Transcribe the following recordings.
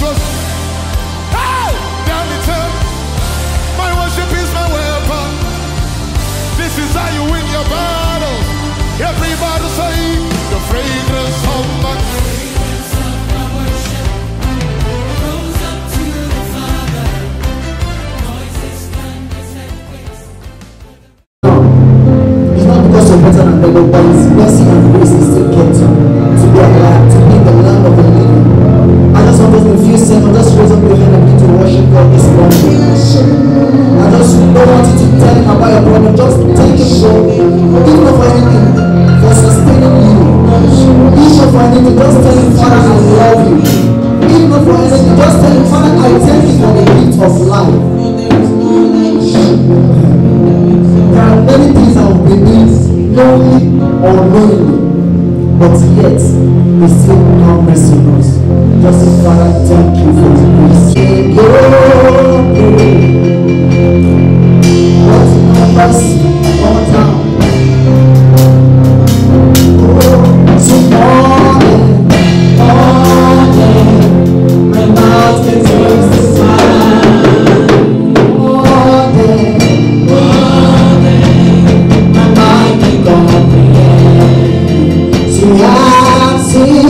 trust. Hey! Down the turn. My worship is my weapon. This is how you win your battles. Everybody say the fragrance of my worship rose up to the Father. Voices, thunders, earthquakes. It's not because you're better than them, but His mercy and grace is still kept you to be alive, to be in the land of the living. I just want us in a few seconds, just raise up your hand and begin to worship God this morning. I just don't want you to tell Him about your problem. Just take Him for, even not for anything, for sustaining you. Each of our anything, just tell Him, Father, I love you. Even not for anything, just tell Him, Father, I thank you for the gift of life. There are many things I will be doing, knowingly or unknowingly, but yet we still have mercy on us. Just say, Father, thank you for the grace. What mercy all down. My mouth can taste the smile. My mind can comprehend. See, I've seen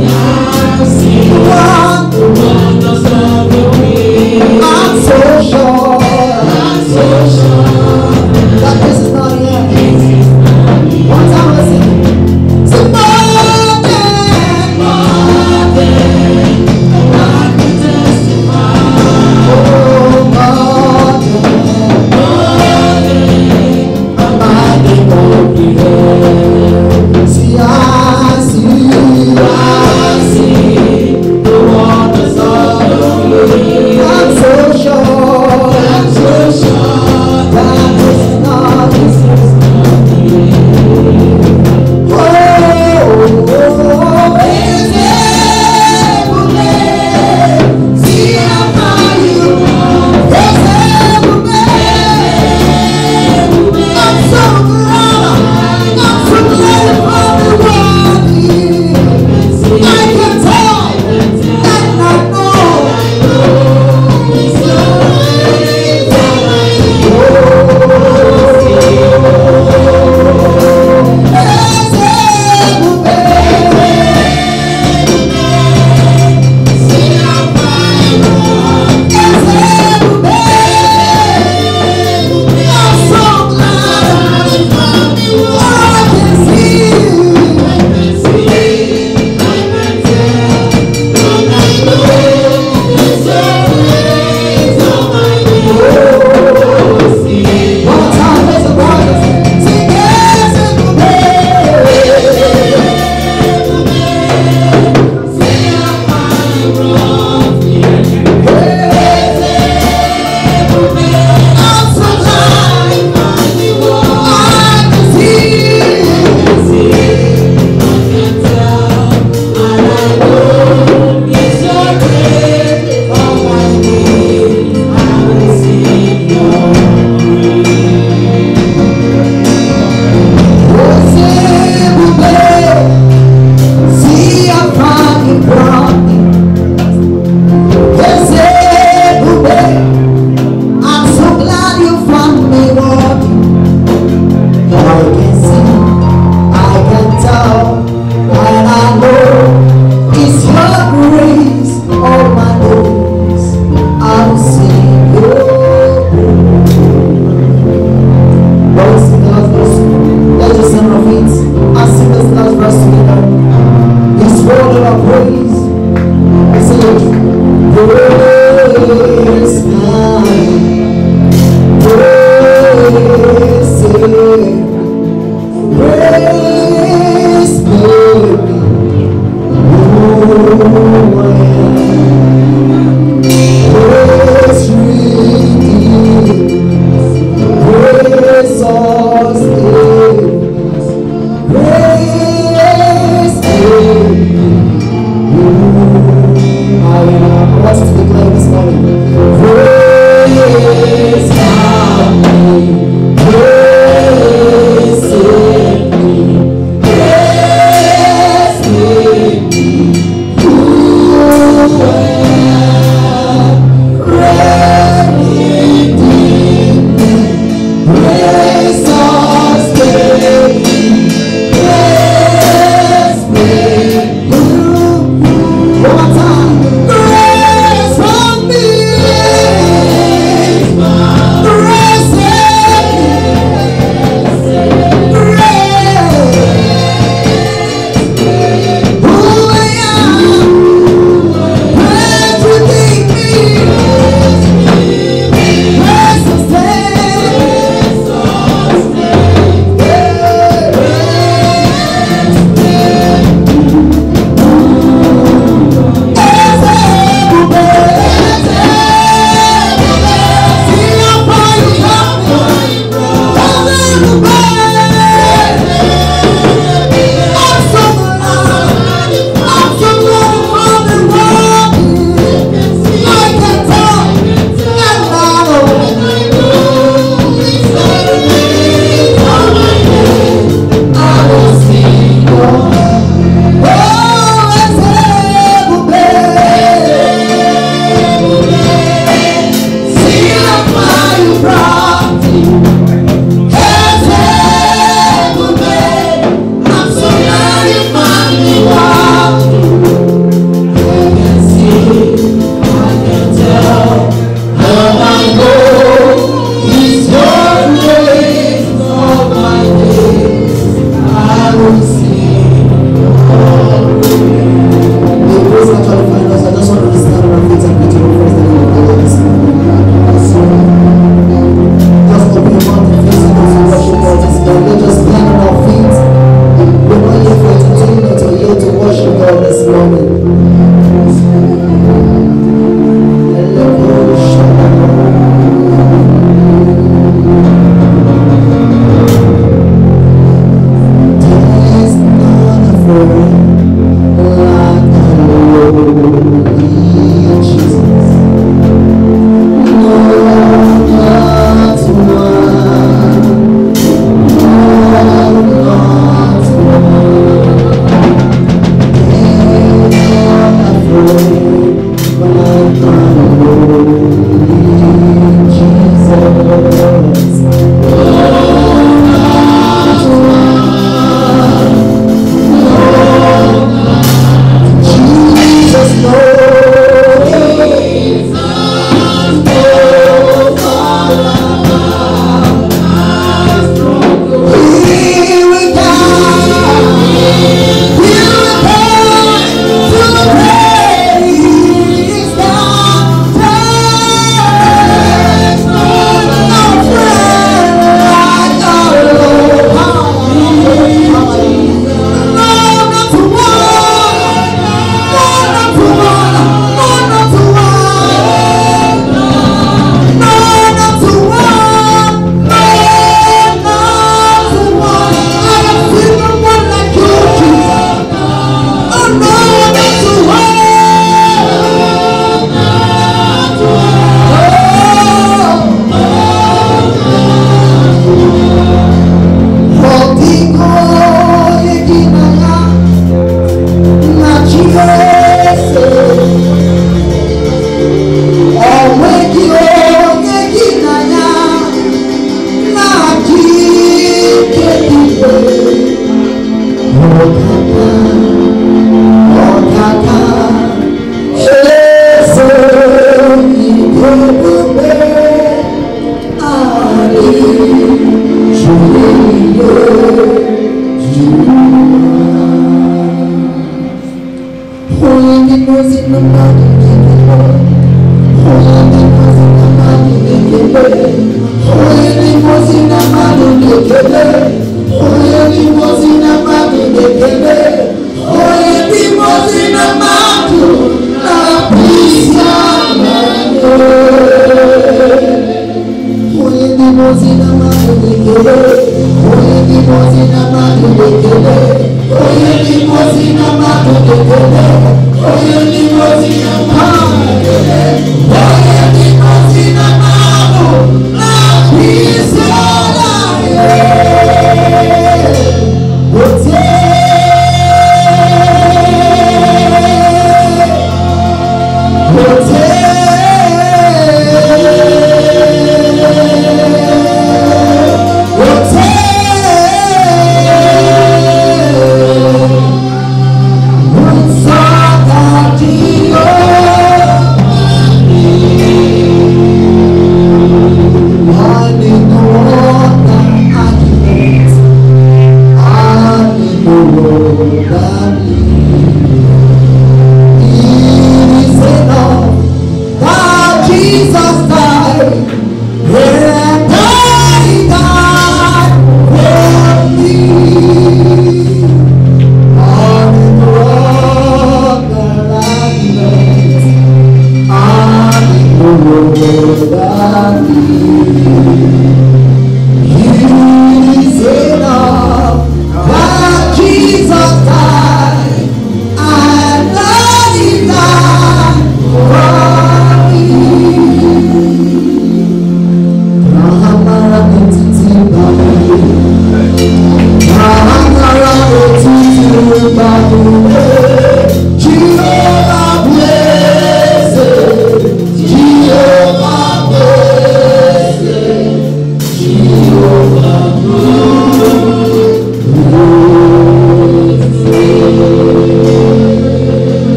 the wonders of your way. I'm so sure that this is not the end. One time let's sing. Say more than I can testify. Oh, more than my mind can comprehend. See, I see the wonders of your way. I'm so sure that this is not the end. Oh, is every day. See how far you come. It's every day. I'm so glad for the worthy. I can tell and I know it's your grace that I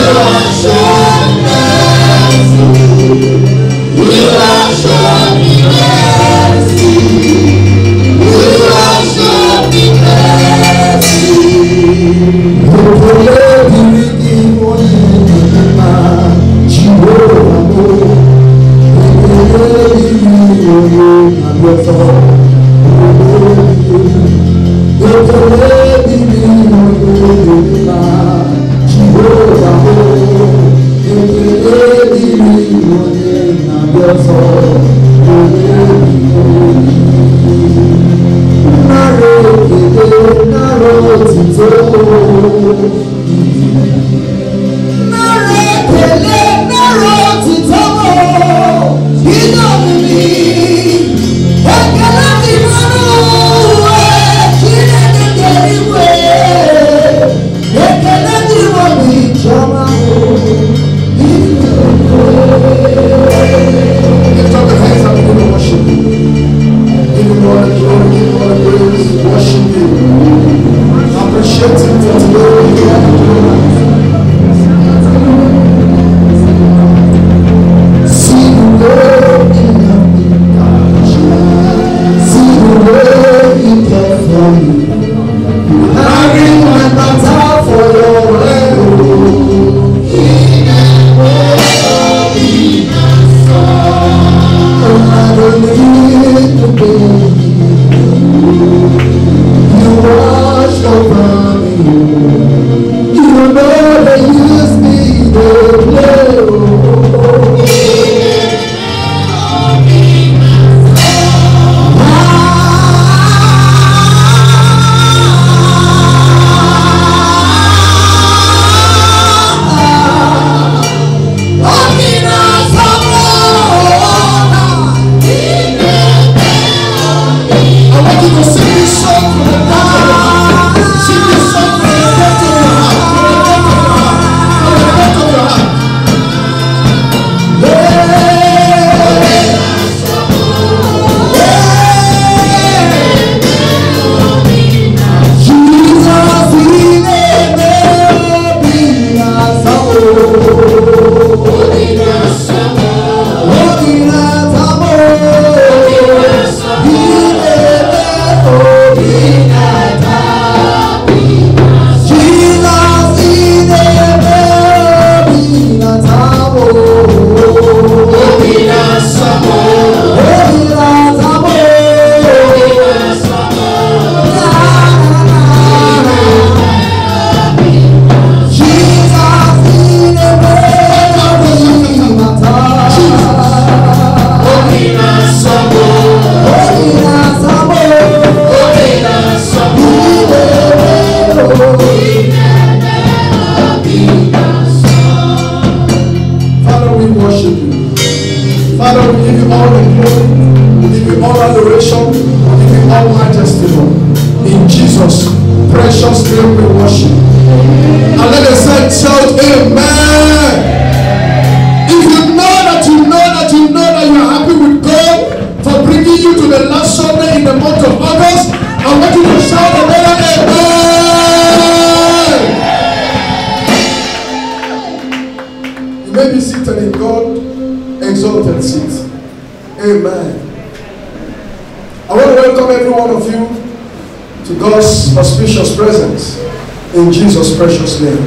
In Jesus' precious name.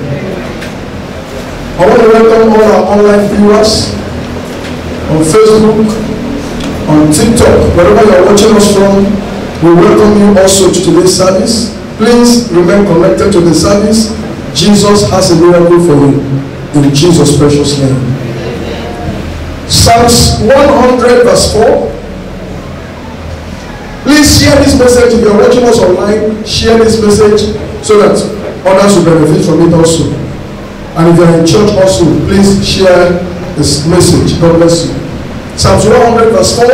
I want to welcome all our online viewers on Facebook, on TikTok, wherever you are watching us from. We welcome you also to today's service. Please remain connected to the service. Jesus has a miracle for you. In Jesus' precious name. Psalms 100 verse 4. Please share this message. If you are watching us online, share this message so that others will benefit from it also. And if you are in church also, please share this message. God bless you. Psalms 100 verse 4.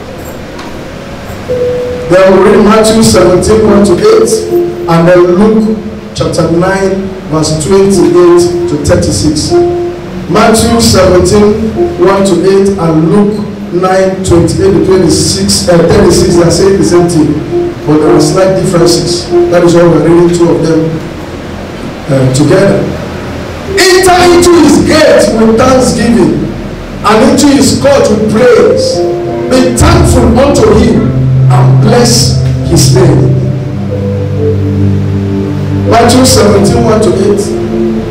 Then we'll read Matthew 17, 1 to 8. And then Luke chapter 9 verse 28 to 36. Matthew 17, 1 to 8 and Luke 9, 28 to 36. 36, they are saying the same thing. But there are slight differences. That is why we're reading two of them together. Enter into his gates with thanksgiving and into his court with praise. Be thankful unto him and bless his name. Matthew 17, 1 to 8.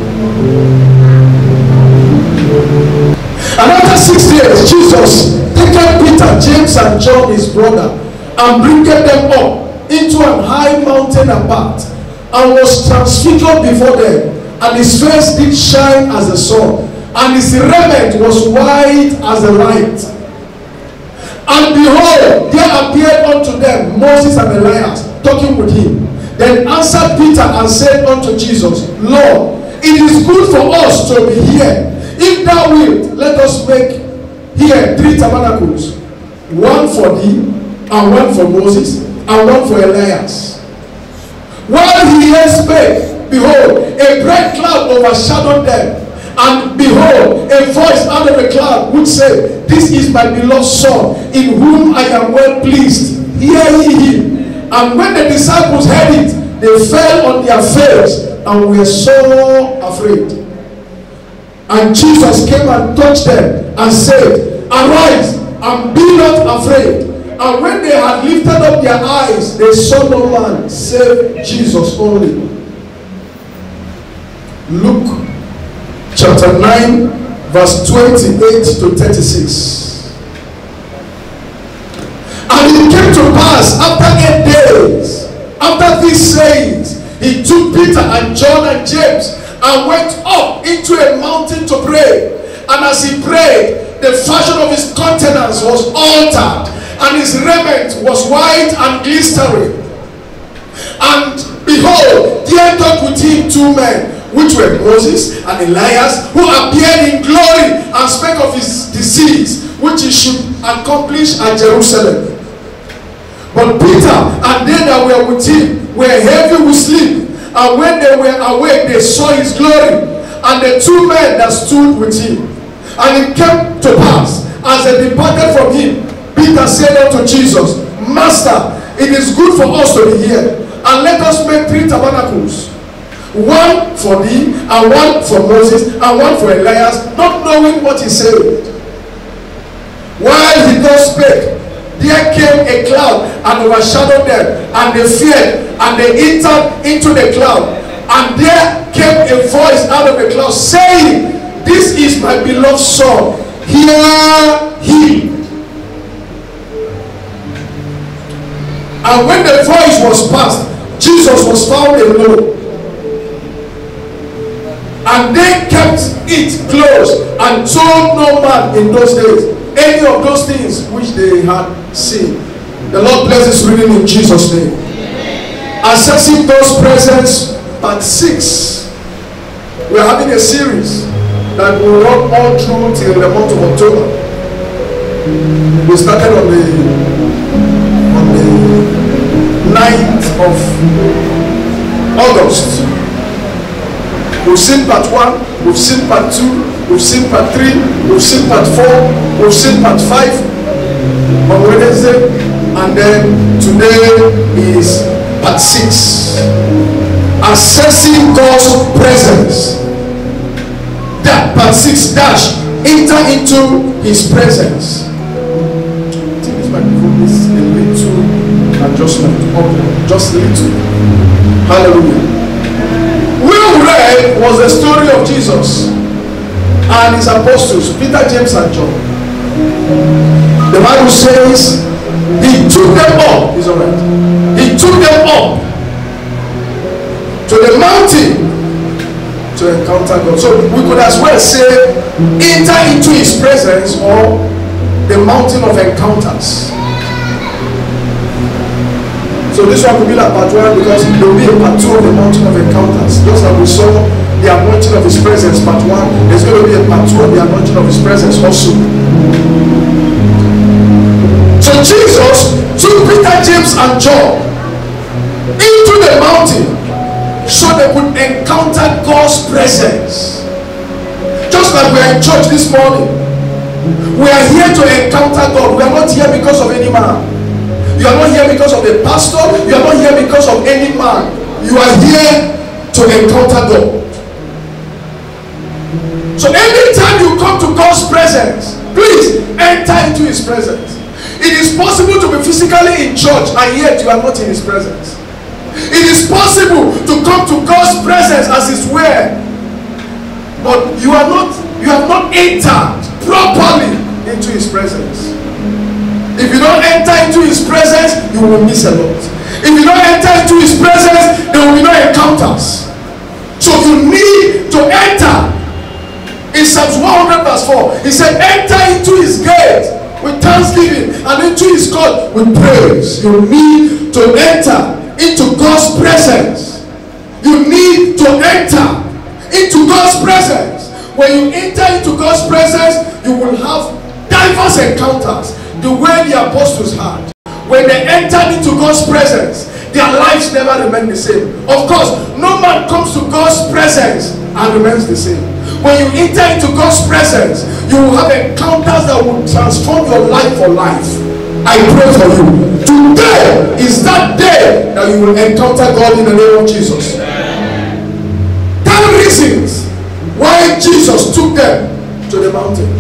And after 6 years, Jesus taketh Peter, James, and John his brother, and bringeth them up into an high mountain apart, and was transfigured before them, and his face did shine as the sun, and his raiment was white as the light. And behold, there appeared unto them Moses and Elias, talking with him. Then answered Peter and said unto Jesus, Lord, it is good for us to be here. If thou wilt, let us make here 3 tabernacles, one for thee, and one for Moses, and one for Elias. While he yet spake, behold, a bright cloud overshadowed them. And behold, a voice out of the cloud which said, This is my beloved Son, in whom I am well pleased. Hear ye him. And when the disciples heard it, they fell on their face and were so afraid. And Jesus came and touched them and said, Arise and be not afraid. And when they had lifted up their eyes, they saw no man save Jesus only. Luke chapter 9, verse 28 to 36. And it came to pass after 8 days, after these sayings, he took Peter and John and James and went up into a mountain to pray. And as he prayed, the fashion of his countenance was altered, and his raiment was white and glistering. And behold, there talked with him 2 men, which were Moses and Elias, who appeared in glory and spake of his disease, which he should accomplish at Jerusalem. But Peter and they that were with him were heavy with sleep, and when they were awake, they saw his glory, and the 2 men that stood with him. And it came to pass, as they departed from him, Peter said unto Jesus, Master, it is good for us to be here, and let us make 3 tabernacles, one for thee, and one for Moses, and one for Elias, not knowing what he said. While he thus spake, there came a cloud and overshadowed them, and they feared, and they entered into the cloud. And there came a voice out of the cloud saying, This is my beloved Son, hear him. And when the voice was past, Jesus was found alone. And they kept it close and told no man in those days any of those things which they had seen. The Lord bless this reading in Jesus' name. Assessing those presents, part 6. We are having a series that will run all through till the month of October. We started on the 9th of August. We've seen part 1, we've seen part 2, we've seen part 3, we've seen part 4, we've seen part 5 on Wednesday, and then today is part 6. Assessing God's presence. That part 6 dash, enter into his presence. I think this microphone is a little adjustment, just a little. Hallelujah. We read was the story of Jesus and his apostles, Peter, James, and John. The Bible says he took them up. It's alright. He took them up to the mountain to encounter God. So we could as well say enter into his presence, or the mountain of encounters. So this one will be like part 1, because there will be a part 2 of the mountain of encounters. Just like we saw the anointing of his presence, part 1, there's going to be a part 2 of the anointing of his presence also. So Jesus took Peter, James, and John into the mountain so they could encounter God's presence. Just like we are in church this morning, we are here to encounter God. We are not here because of any man. You are not here because of the pastor. You are not here because of any man. You are here to encounter God. So anytime you come to God's presence, please enter into his presence. It is possible to be physically in church and yet you are not in his presence. It is possible to come to God's presence as his word, but you have not entered properly into his presence. If you don't enter into his presence, you will miss a lot. If you don't enter into his presence, there will be no encounters. So you need to enter. In Psalms 100 verse 4, he said, enter into his gate with thanksgiving and into his court with praise. You need to enter into God's presence. You need to enter into God's presence. When you enter into God's presence, you will have diverse encounters, the way the apostles had. When they entered into God's presence, their lives never remain the same. Of course, no man comes to God's presence and remains the same. When you enter into God's presence, you will have encounters that will transform your life for life. I pray for you. Today is that day that you will encounter God in the name of Jesus. 10 reasons why Jesus took them to the mountain.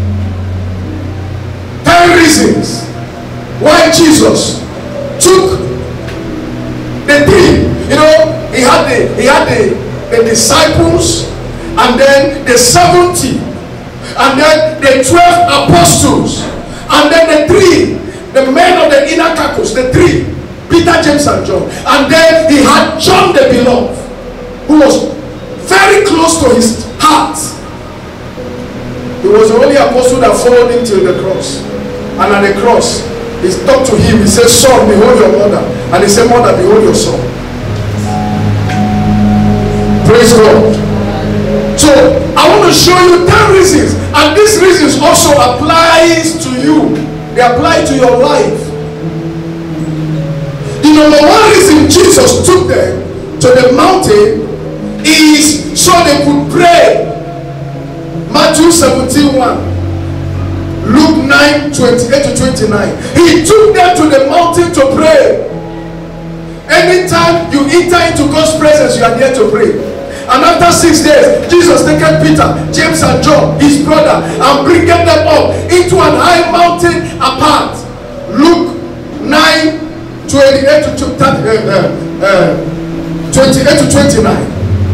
10 reasons why Jesus took the 3. You know, he had the disciples, and then the 70, and then the 12 apostles, and then the 3, the men of the inner circles, the 3, Peter, James, and John. And then he had John the Beloved, who was very close to his heart. He was the only apostle that followed him till the cross. And at the cross, he talked to him. He said, son, behold your mother. And he said, mother, behold your son. Praise God. So I want to show you 10 reasons, and these reasons also applies to you. They apply to your life. The number 1 reason Jesus took them to the mountain is so they could pray. Matthew 17:1, Luke 9:28 to 29. He took them to the mountain to pray. Anytime you enter into God's presence, you are there to pray. And after 6 days, Jesus taken Peter, James, and John, his brother, and bringing them up into an high mountain apart. Luke 9:28 to 29.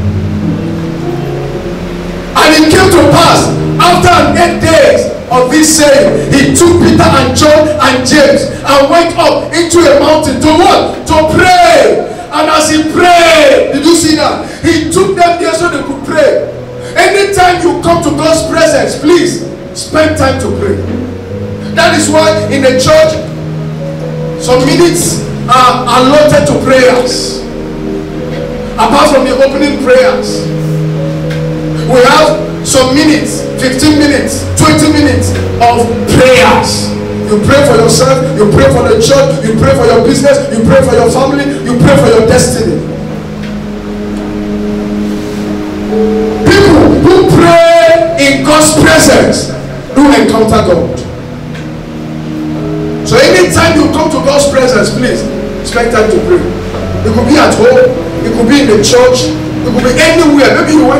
And it came to pass after 8 days of this saying, he took Peter and John and James and went up into a mountain to what? To pray. And as he prayed, did you see that? He took them there so they could pray. Anytime you come to God's presence, please spend time to pray. That is why in the church, some minutes are allotted to prayers. Apart from the opening prayers, we have some minutes, 15 minutes, 20 minutes of prayers. You pray for yourself, you pray for the church, you pray for your business, you pray for your family, you pray for your destiny. People who pray in God's presence do encounter God. So anytime you come to God's presence, please spend time to pray. It could be at home, it could be in the church, it could be anywhere. Maybe you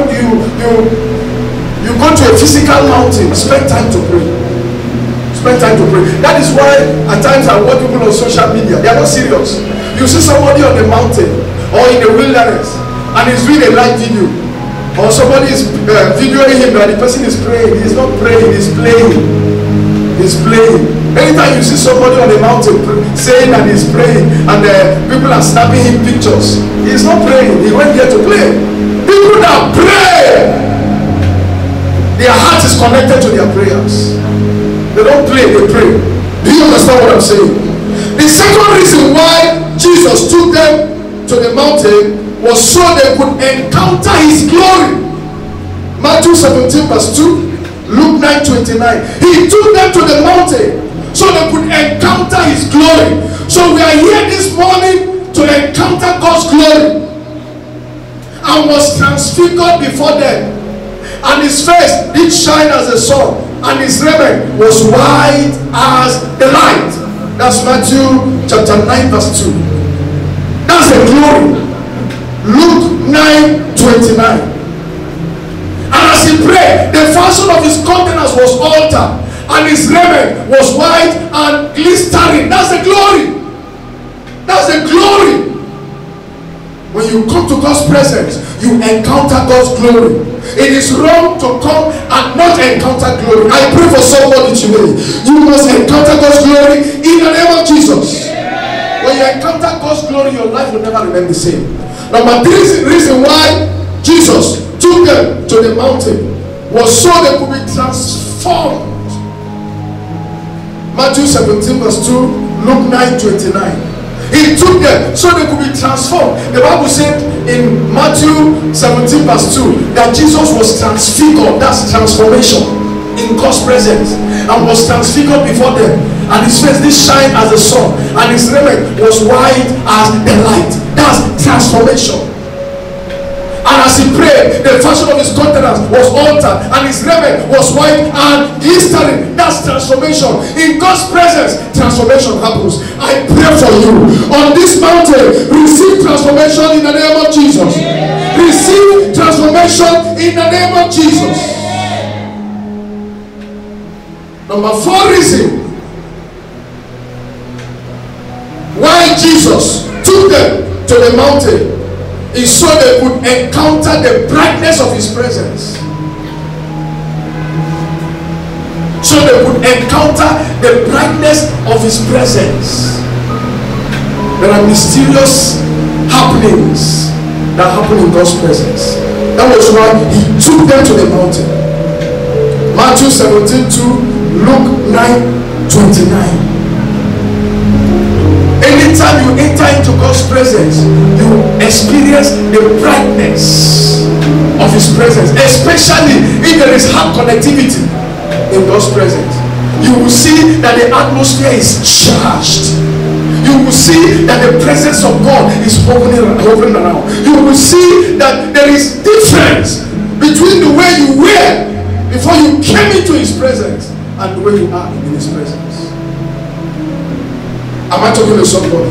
go to a physical mountain, spend time to pray. Spend time to pray. That is why at times I watch people on social media. They are not serious. You see somebody on the mountain or in the wilderness and he's doing a live video, or somebody is videoing him and the person is praying. He's not praying, he's playing. He's playing. Anytime you see somebody on the mountain saying that he's praying and people are snapping him pictures, he's not praying. He went there to play. People that pray, their heart is connected to their prayers. They don't play, they pray. Do you understand what I'm saying? The second reason why Jesus took them to the mountain was so they could encounter his glory. Matthew 17 verse 2, Luke 9:29. He took them to the mountain so they could encounter his glory. So we are here this morning to encounter God's glory. And was transfigured before them. And his face did shine as the sun, and his raiment was white as the light. That's Matthew chapter 9 verse 2. That's the glory. Luke 9:29. And And as he prayed, the fashion of his countenance was altered, and his raiment was white and glistering. That's the glory. That's the glory. When you come to God's presence, you encounter God's glory. It is wrong to come and not encounter glory. I pray for somebody today. You must encounter God's glory in the name of Jesus. When you encounter God's glory, your life will never remain the same. Number 3 reason why Jesus took them to the mountain was so they could be transformed. Matthew 17 verse 2, Luke 9:29. He took them so they could be transformed. The Bible said in Matthew 17 verse 2 that Jesus was transfigured. That's transformation in God's presence, and was transfigured before them, and his face did shine as the sun, and his raiment was white as the light. That's transformation. And as he prayed, the fashion of his countenance was altered, and his raiment was white and glistering. That's transformation. In God's presence, transformation happens. I pray for you on this mountain. Receive transformation in the name of Jesus. Receive transformation in the name of Jesus. Number 4 reason why Jesus took them to the mountain is so they could encounter the brightness of his presence. So they could encounter the brightness of his presence. There are mysterious happenings that happen in God's presence. That was why he took them to the mountain. Matthew 17:2, Luke 9:29. Anytime you enter into God's presence, you experience the brightness of his presence, especially if there is heart connectivity in God's presence. You will see that the atmosphere is charged. You will see that the presence of God is hovering around. You will see that there is difference between the way you were before you came into his presence and the way you are in his presence. Am I talking to somebody?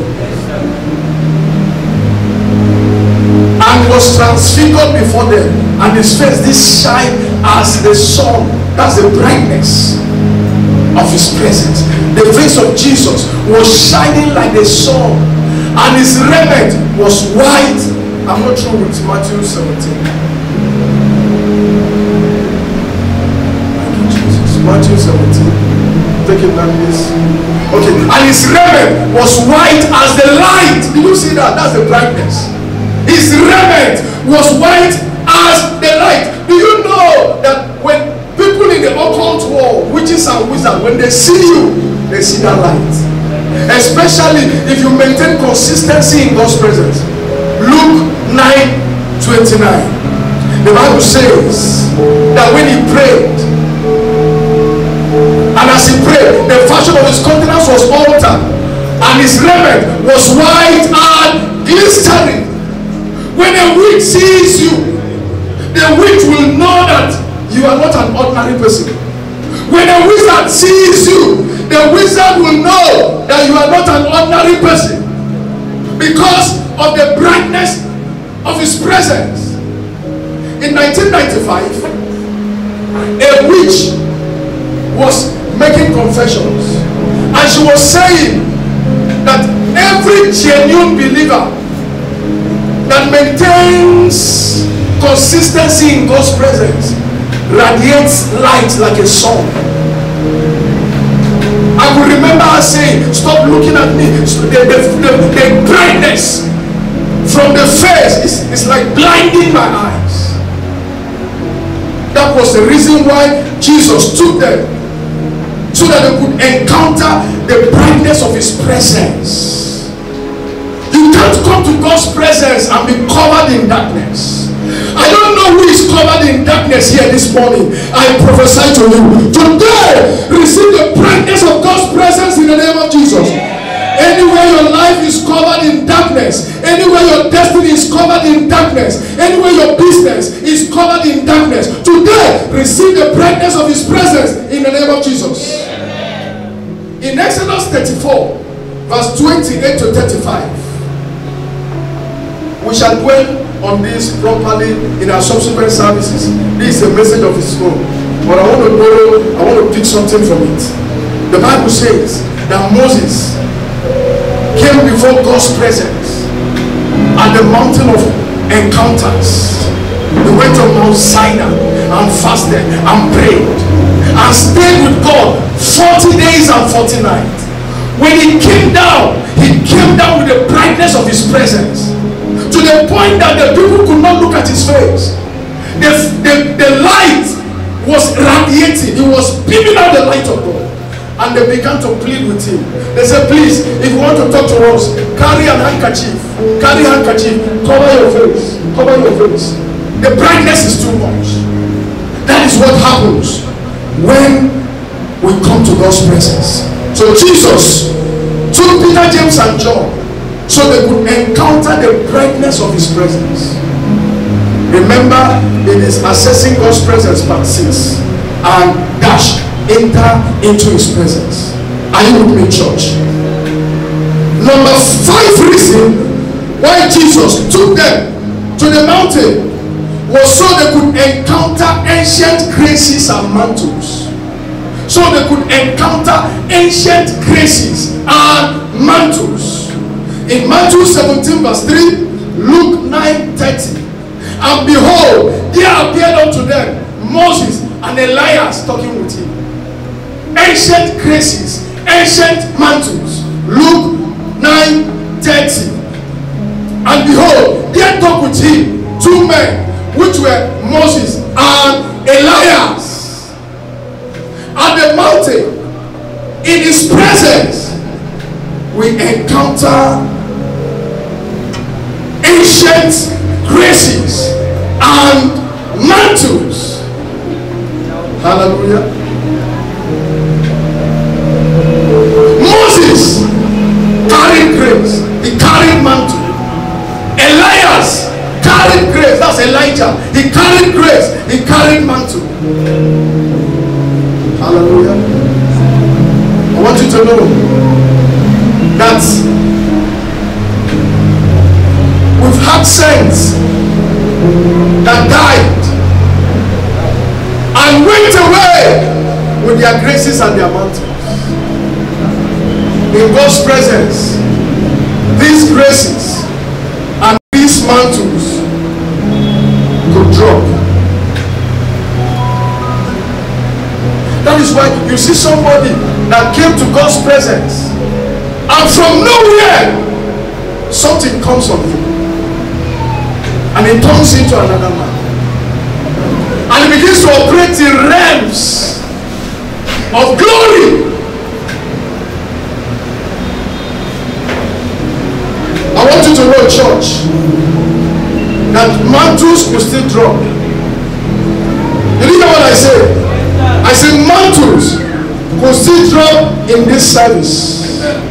And was transfigured before them, and his face did shine as the sun. That's the brightness of his presence. The face of Jesus was shining like the sun, and his raiment was white. I'm not through with Matthew 17. Thank you, Jesus. Matthew 17. Take it down, please. Okay, and his raiment was white as the light. Did you see that? That's the brightness. His raiment was white as the light. Do you know that when people in the occult world, witches and wizards, when they see you, they see that light? Especially if you maintain consistency in God's presence. Luke 9:29. The Bible says that when he prayed, and as he prayed, the fashion of his countenance was altered, and his raiment was white and glistering. When a witch sees you, the witch will know that you are not an ordinary person. When a wizard sees you, the wizard will know that you are not an ordinary person, because of the brightness of his presence. In 1995, a witch was making confessions, and she was saying that every genuine believer that maintains consistency in God's presence radiates light like a sun. I could remember her saying, stop looking at me. The brightness from the face is like blinding my eyes. That was the reason why Jesus took them, so that they could encounter the brightness of his presence. You can't come to God's presence and be covered in darkness. I don't know who is covered in darkness here this morning. I prophesy to you today, receive the brightness of God's presence in the name of Jesus. Anywhere your life is covered in darkness, anywhere your destiny is covered in darkness, anywhere your business is covered in darkness, today receive the brightness of his presence in the name of Jesus. In Exodus 34 verse 28 to 35, we shall dwell on this properly in our subsequent services. This is a message of its own. But I want to pick something from it. The Bible says that Moses came before God's presence at the mountain of encounters. He went on Mount Sinai and fasted and prayed and stayed with God 40 days and 40 nights. When he came down with the brightness of his presence, to the point that the people could not look at his face. The light was radiating. He was beaming out the light of God. And they began to plead with him. They said, please, if you want to talk to us, carry an handkerchief. Carry a handkerchief. Cover your face. Cover your face. The brightness is too much. That is what happens when we come to God's presence. So Jesus took Peter, James, and John so they could encounter the brightness of his presence. Remember, it is assessing God's presence, part 6. And dash, enter into his presence. Are you with me, church? Number 5 reason why Jesus took them to the mountain was so they could encounter ancient graces and mantles. So they could encounter ancient graces and mantles. In Matthew 17 verse 3, Luke 9:30, and behold, there appeared unto them Moses and Elias talking with him. Ancient graces, ancient mantles. Luke 9:30, and behold, there talk with him 2 men, which were Moses and Elias. At the mountain, in his presence, we encounter ancient graces and mantles. Hallelujah. Moses carried grace, he carried mantle. Elias carried grace, that's Elijah. He carried grace, he carried mantle. Hallelujah. I want you to know that we've had saints that died and went away with their graces and their mantles. In God's presence, these graces and these mantles could drop. That is why you see somebody that came to God's presence and from nowhere something comes on him and he turns into another man and he begins to operate in realms of glory. I want you to know, church, that mantles will still drop. You didn't know what I said? I said mantles will still drop in this service.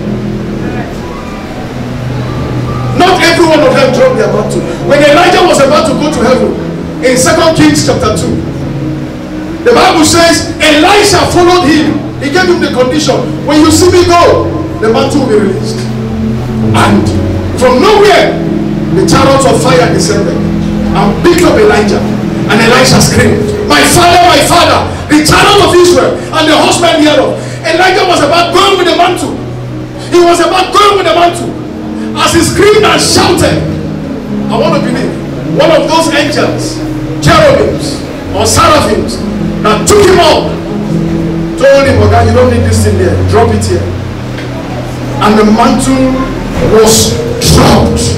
Not every one of them dropped their mantle. When Elijah was about to go to heaven, in 2 Kings chapter 2, the Bible says Elisha followed him. He gave him the condition: when you see me go, the mantle will be released. And from nowhere, the chariot of fire descended and picked up Elijah. And Elisha screamed, my father, the chariot of Israel and the horsemen hereof. Elijah was about going with the mantle. He was about going with the mantle. As he screamed and shouted, I want to believe one of those angels, cherubims or seraphims, that took him up, told him, okay, you don't need this thing there, drop it here. And the mantle was dropped.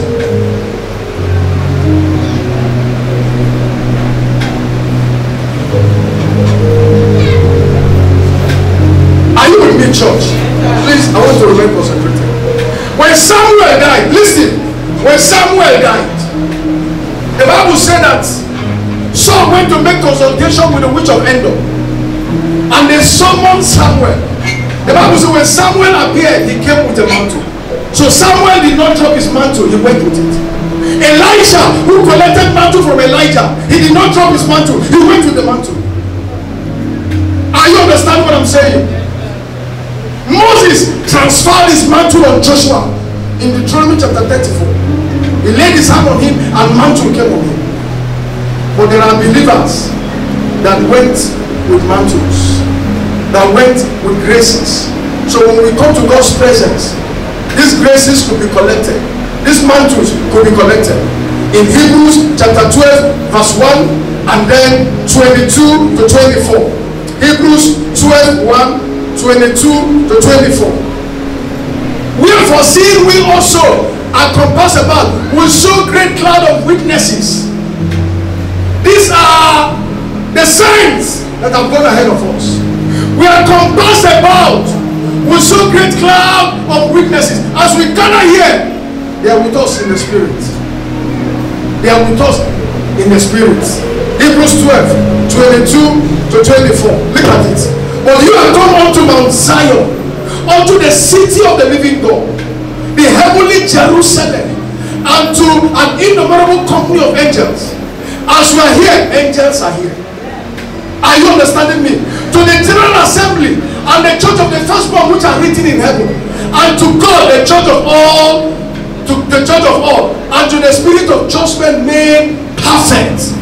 Are you with me, church? Please, I want to remain concentrated. When Samuel died, listen, when Samuel died, the Bible said that Saul went to make consultation with the witch of Endor, and they summoned Samuel. The Bible said when Samuel appeared, he came with a mantle. So Samuel did not drop his mantle, he went with it. Elisha, who collected mantle from Elijah, he did not drop his mantle, he went with the mantle. Are you understanding what I'm saying? Moses transferred his mantle on Joshua in Deuteronomy chapter 34. He laid his hand on him and mantle came on him. But there are believers that went with mantles, that went with graces. So when we come to God's presence, these graces could be collected. These mantles could be collected. In Hebrews chapter 12 verse 1 and then 22 to 24. Hebrews 12 1, 22 to 24. Wherefore, seeing we also are compassed about with so great cloud of witnesses. These are the signs that have gone ahead of us. We are compassed about with so great cloud of witnesses. As we gather here, they are with us in the spirit. They are with us in the spirit. Hebrews 12, 22 to 24. Look at it. But you are come unto Mount Zion, unto the city of the living God, the heavenly Jerusalem, and to an innumerable company of angels. As we are here, angels are here. Are you understanding me? To the general assembly and the church of the firstborn which are written in heaven, and to God, the church of all, to the church of all, and to the spirit of judgment made perfect.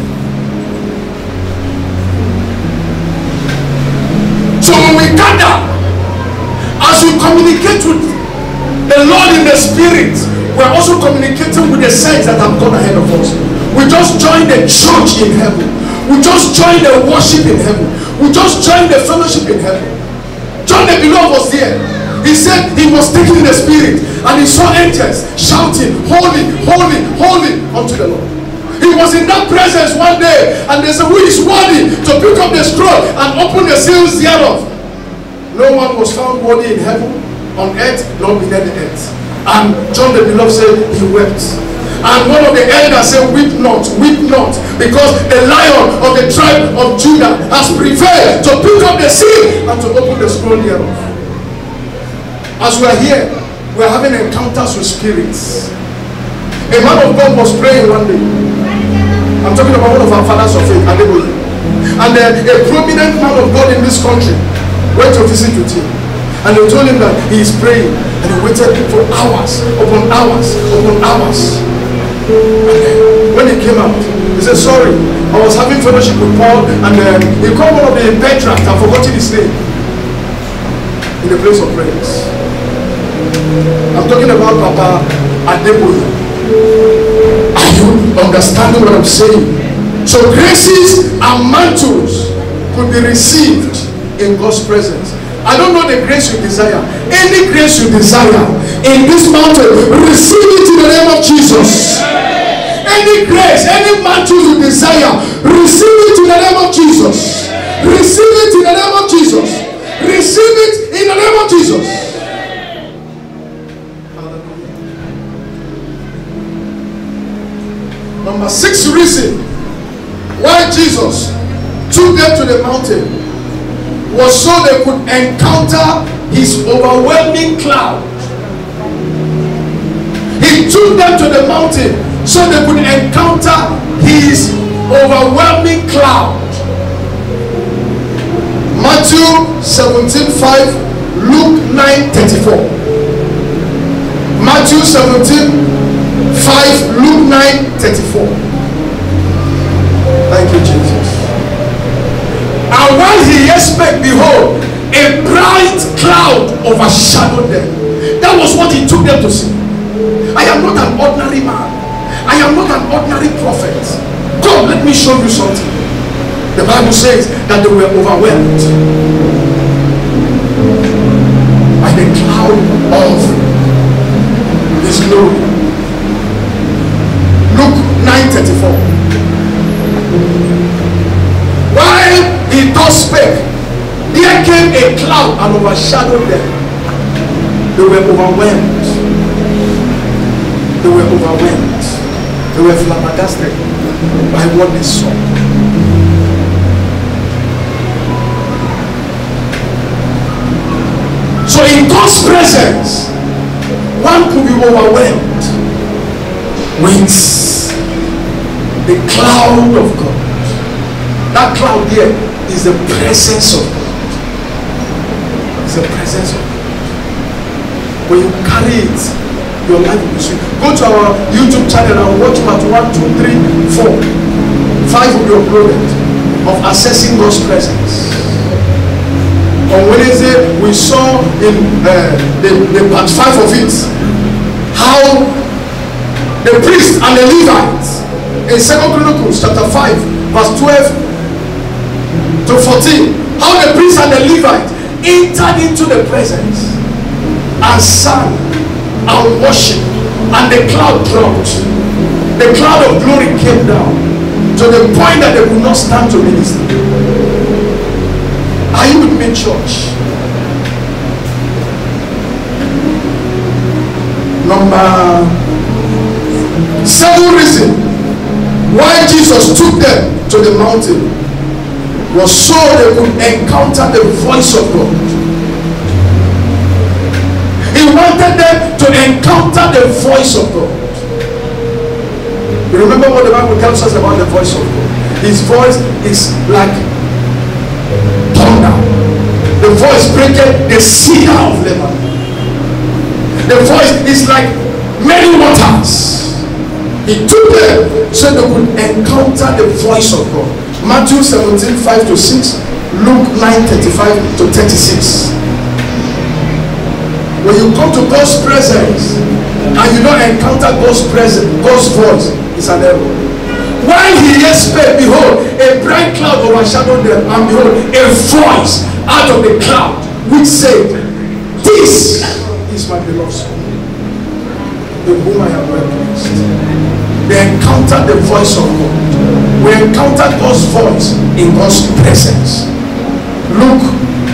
So when we gather, as we communicate with the Lord in the spirit, we are also communicating with the saints that have gone ahead of us. We just joined the church in heaven. We just joined the worship in heaven. We just joined the fellowship in heaven. John the beloved was there. He said he was taken in the spirit and he saw angels shouting, holy, holy, holy unto the Lord. He was in that presence one day and they said, who is worthy to pick up the scroll and open the seals thereof? No one was found worthy in heaven, on earth, nor beneath the earth. And John the beloved said he wept. And one of the elders said, weep not, because the lion of the tribe of Judah has prevailed to pick up the seal and to open the scroll thereof. As we are here, we are having encounters with spirits. A man of God was praying one day. I'm talking about one of our fathers of faith, Adeboye. And a prominent man of God in this country went to visit with him. And they told him that he is praying. And he waited for hours upon hours upon hours. And then when he came out, he said, sorry, I was having fellowship with Paul. And he called one of the patriarchs, I've forgotten his name, in the place of prayers. I'm talking about Papa Adeboye. Are you understanding what I'm saying? So graces and mantles could be received in God's presence. I don't know the grace you desire. Any grace you desire in this mountain, receive it in the name of Jesus. Any grace, any mantle you desire, receive it in the name of Jesus. Receive it in the name of Jesus. Receive it in the name of Jesus. Number 6 reason why Jesus took them to the mountain was so they could encounter his overwhelming cloud. He took them to the mountain so they could encounter his overwhelming cloud. Matthew 17:5, Luke 9:34. Matthew 17:5, Luke 9:34. Thank you, Jesus. And while he yet spake, behold, a bright cloud overshadowed them. That was what he took them to see. I am not an ordinary man. I am not an ordinary prophet. God, let me show you something. The Bible says that they were overwhelmed by the cloud of his glory. Luke 9:34. While he thus spake, there came a cloud and overshadowed them. They were overwhelmed. They were overwhelmed. They were flabbergasted by what they saw. So in God's presence, one could be overwhelmed with the cloud of God. That cloud there is the presence of God. It's the presence of God. When you carry it your life will be sweet. Go to our YouTube channel and watch part 1, 2, 3, 4. 5 will be uploaded of accessing God's presence. On Wednesday, we saw in the part 5 of it how the priest and the Levites in 2 Chronicles chapter 5 verse 12 to 14, how the priest and the Levite entered into the presence and sang and worshiped, and the cloud dropped. The cloud of glory came down to the point that they could not stand to minister. Are you with me, church? Number 7 reason why Jesus took them to the mountain was so they could encounter the voice of God. He wanted them to encounter the voice of God. You remember what the Bible tells us about the voice of God? His voice is like thunder. The voice breaketh the cedar of Lebanon. The voice is like many waters. He took them so they could encounter the voice of God. Matthew 17, 5 to 6, Luke 9, 35 to 36. When you come to God's presence and you don't encounter God's presence, God's voice, it's an error. While he yet spake, behold, a bright cloud overshadowed them, and behold, a voice out of the cloud which said, "This is my beloved son, in whom I am well pleased." They encountered the voice of God. We encountered God's voice in God's presence. Luke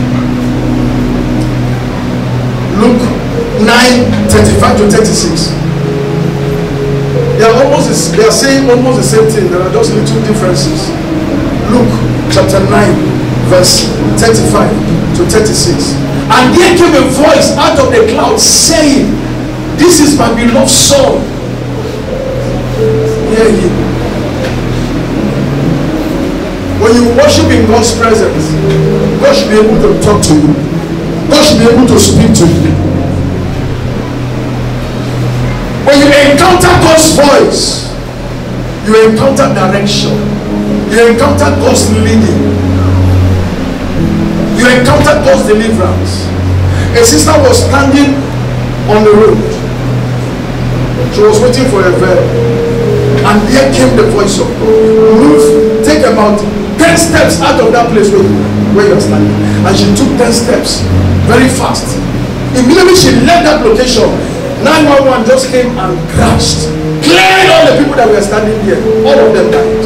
9:35 to 36. They are saying almost the same thing. There are just little differences. Luke chapter 9 verse 35 to 36. And there came a voice out of the cloud saying, "This is my beloved son. Hear him." When you worship in God's presence, God should be able to talk to you. God should be able to speak to you. When you encounter God's voice, you encounter direction. You encounter God's leading. You encounter God's deliverance. A sister was standing on the road. She was waiting for a veil. And there came the voice of God. Move, take about 10 steps out of that place where you're standing. And she took 10 steps very fast. Immediately she left that location. 911 just came and crashed, cleared all the people that were standing there. All of them died.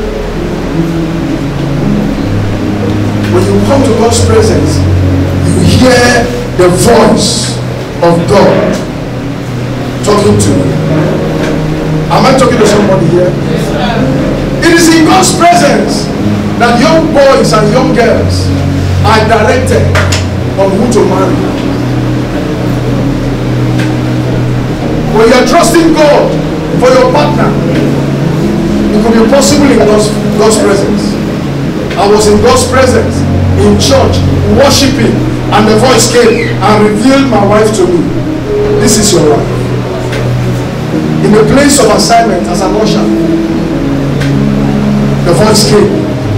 When you come to God's presence, you hear the voice of God talking to you. Am I talking to somebody here? It is in God's presence that young boys and young girls are directed on who to marry. When you are trusting God for your partner, it could be possible in God's presence. I was in God's presence in church worshiping, and the voice came and revealed my wife to me. This is your wife. In the place of assignment as an usher, the voice came.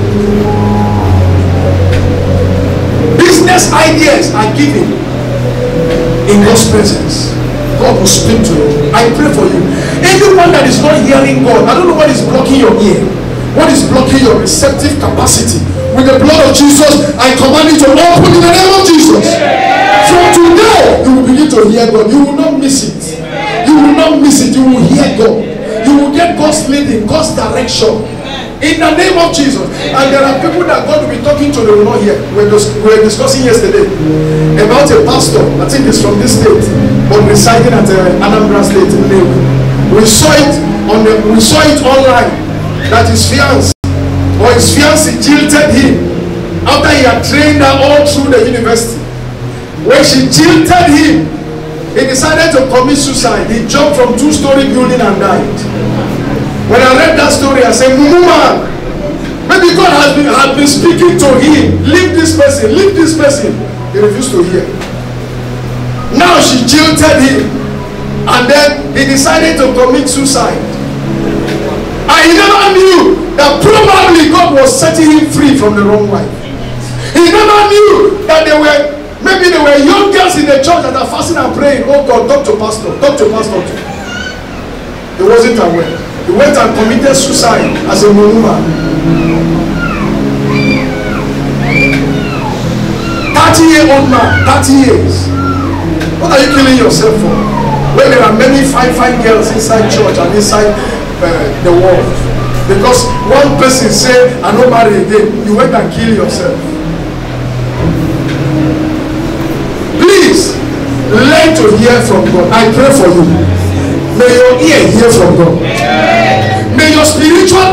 Business ideas are given in God's presence. God will speak to you. I pray for you. Anyone that is not hearing God, I don't know what is blocking your ear, what is blocking your receptive capacity. With the blood of Jesus, I command you to open in the name of Jesus. From today, you will begin to hear God. You will not miss it. You will not miss it. You will hear God. You will get God's leading, God's direction. In the name of Jesus. And there are people that God will be talking to, they will not hear. We were discussing yesterday about a pastor, I think it's from this state, but residing at Anambra State in Lagos. We saw it online that his fiancé or his fiancée jilted him after he had trained her all through the university. When she jilted him, he decided to commit suicide. He jumped from 2-story building and died. When I read that story, I said, "Woman, maybe God has been speaking to him. Leave this person, leave this person." He refused to hear. Now she jilted him. And then he decided to commit suicide. And he never knew that probably God was setting him free from the wrong wife. He never knew that maybe there were young girls in the church that are fasting and praying. Oh God, talk to pastor too. He wasn't aware. He went and committed suicide as a man. 30-year-old man, 30 years. What are you killing yourself for? When there are many fine girls inside church and inside the world. Because one person say, I don't marry again, you went and kill yourself. Please, learn to hear from God. I pray for you. May your ear hear from God. May your spiritual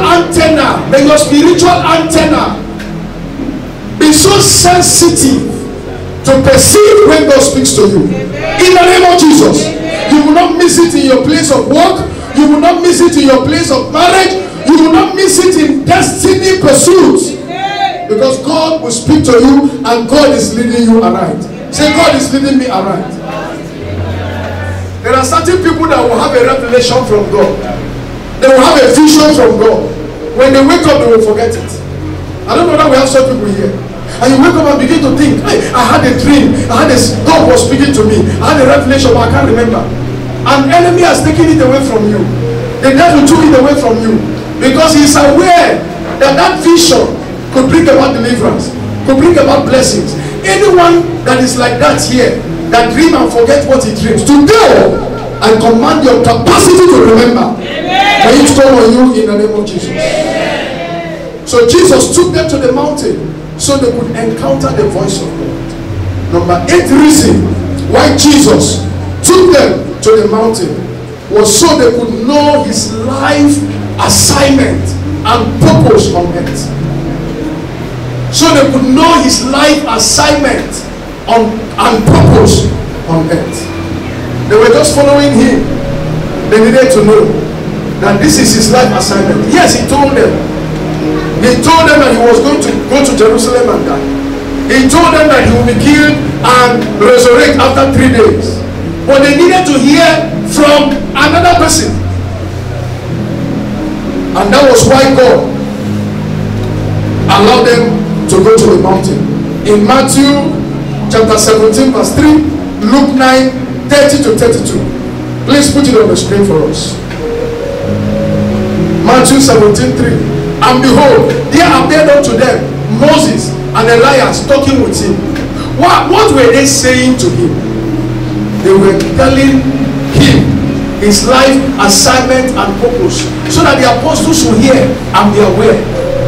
antenna be so sensitive to perceive when God speaks to you. In the name of Jesus. You will not miss it in your place of work. You will not miss it in your place of marriage. You will not miss it in destiny pursuits. Because God will speak to you and God is leading you aright. Say, God is leading me aright. There are certain people that will have a revelation from God. They will have a vision from God. When they wake up, they will forget it. I don't know that we have some people here. And you wake up and begin to think, hey, I had a dream. God was speaking to me. I had a revelation, but I can't remember. An enemy has taken it away from you. The devil took it away from you. Because he is aware that that vision could bring about deliverance, could bring about blessings. Anyone that is like that here, that dream and forget what he dreams, today I command your capacity to remember. May it come on you in the name of Jesus. So Jesus took them to the mountain so they could encounter the voice of God. Number 8 reason why Jesus took them to the mountain was so they could know his life assignment and purpose on earth. So they could know his life assignment and purpose on earth. They were just following him. They needed to know that this is his life assignment. Yes, he told them. He told them that he was going to go to Jerusalem and die. He told them that he will be killed and resurrect after 3 days. But they needed to hear from another person. And that was why God allowed them to go to the mountain. In Matthew chapter 17 verse 3, Luke 9, 30 to 32. Please put it on the screen for us. Matthew 17, 3. And behold, there appeared unto them Moses and Elias talking with him. What were they saying to him? They were telling him his life, assignment, and purpose, so that the apostles will hear and be aware.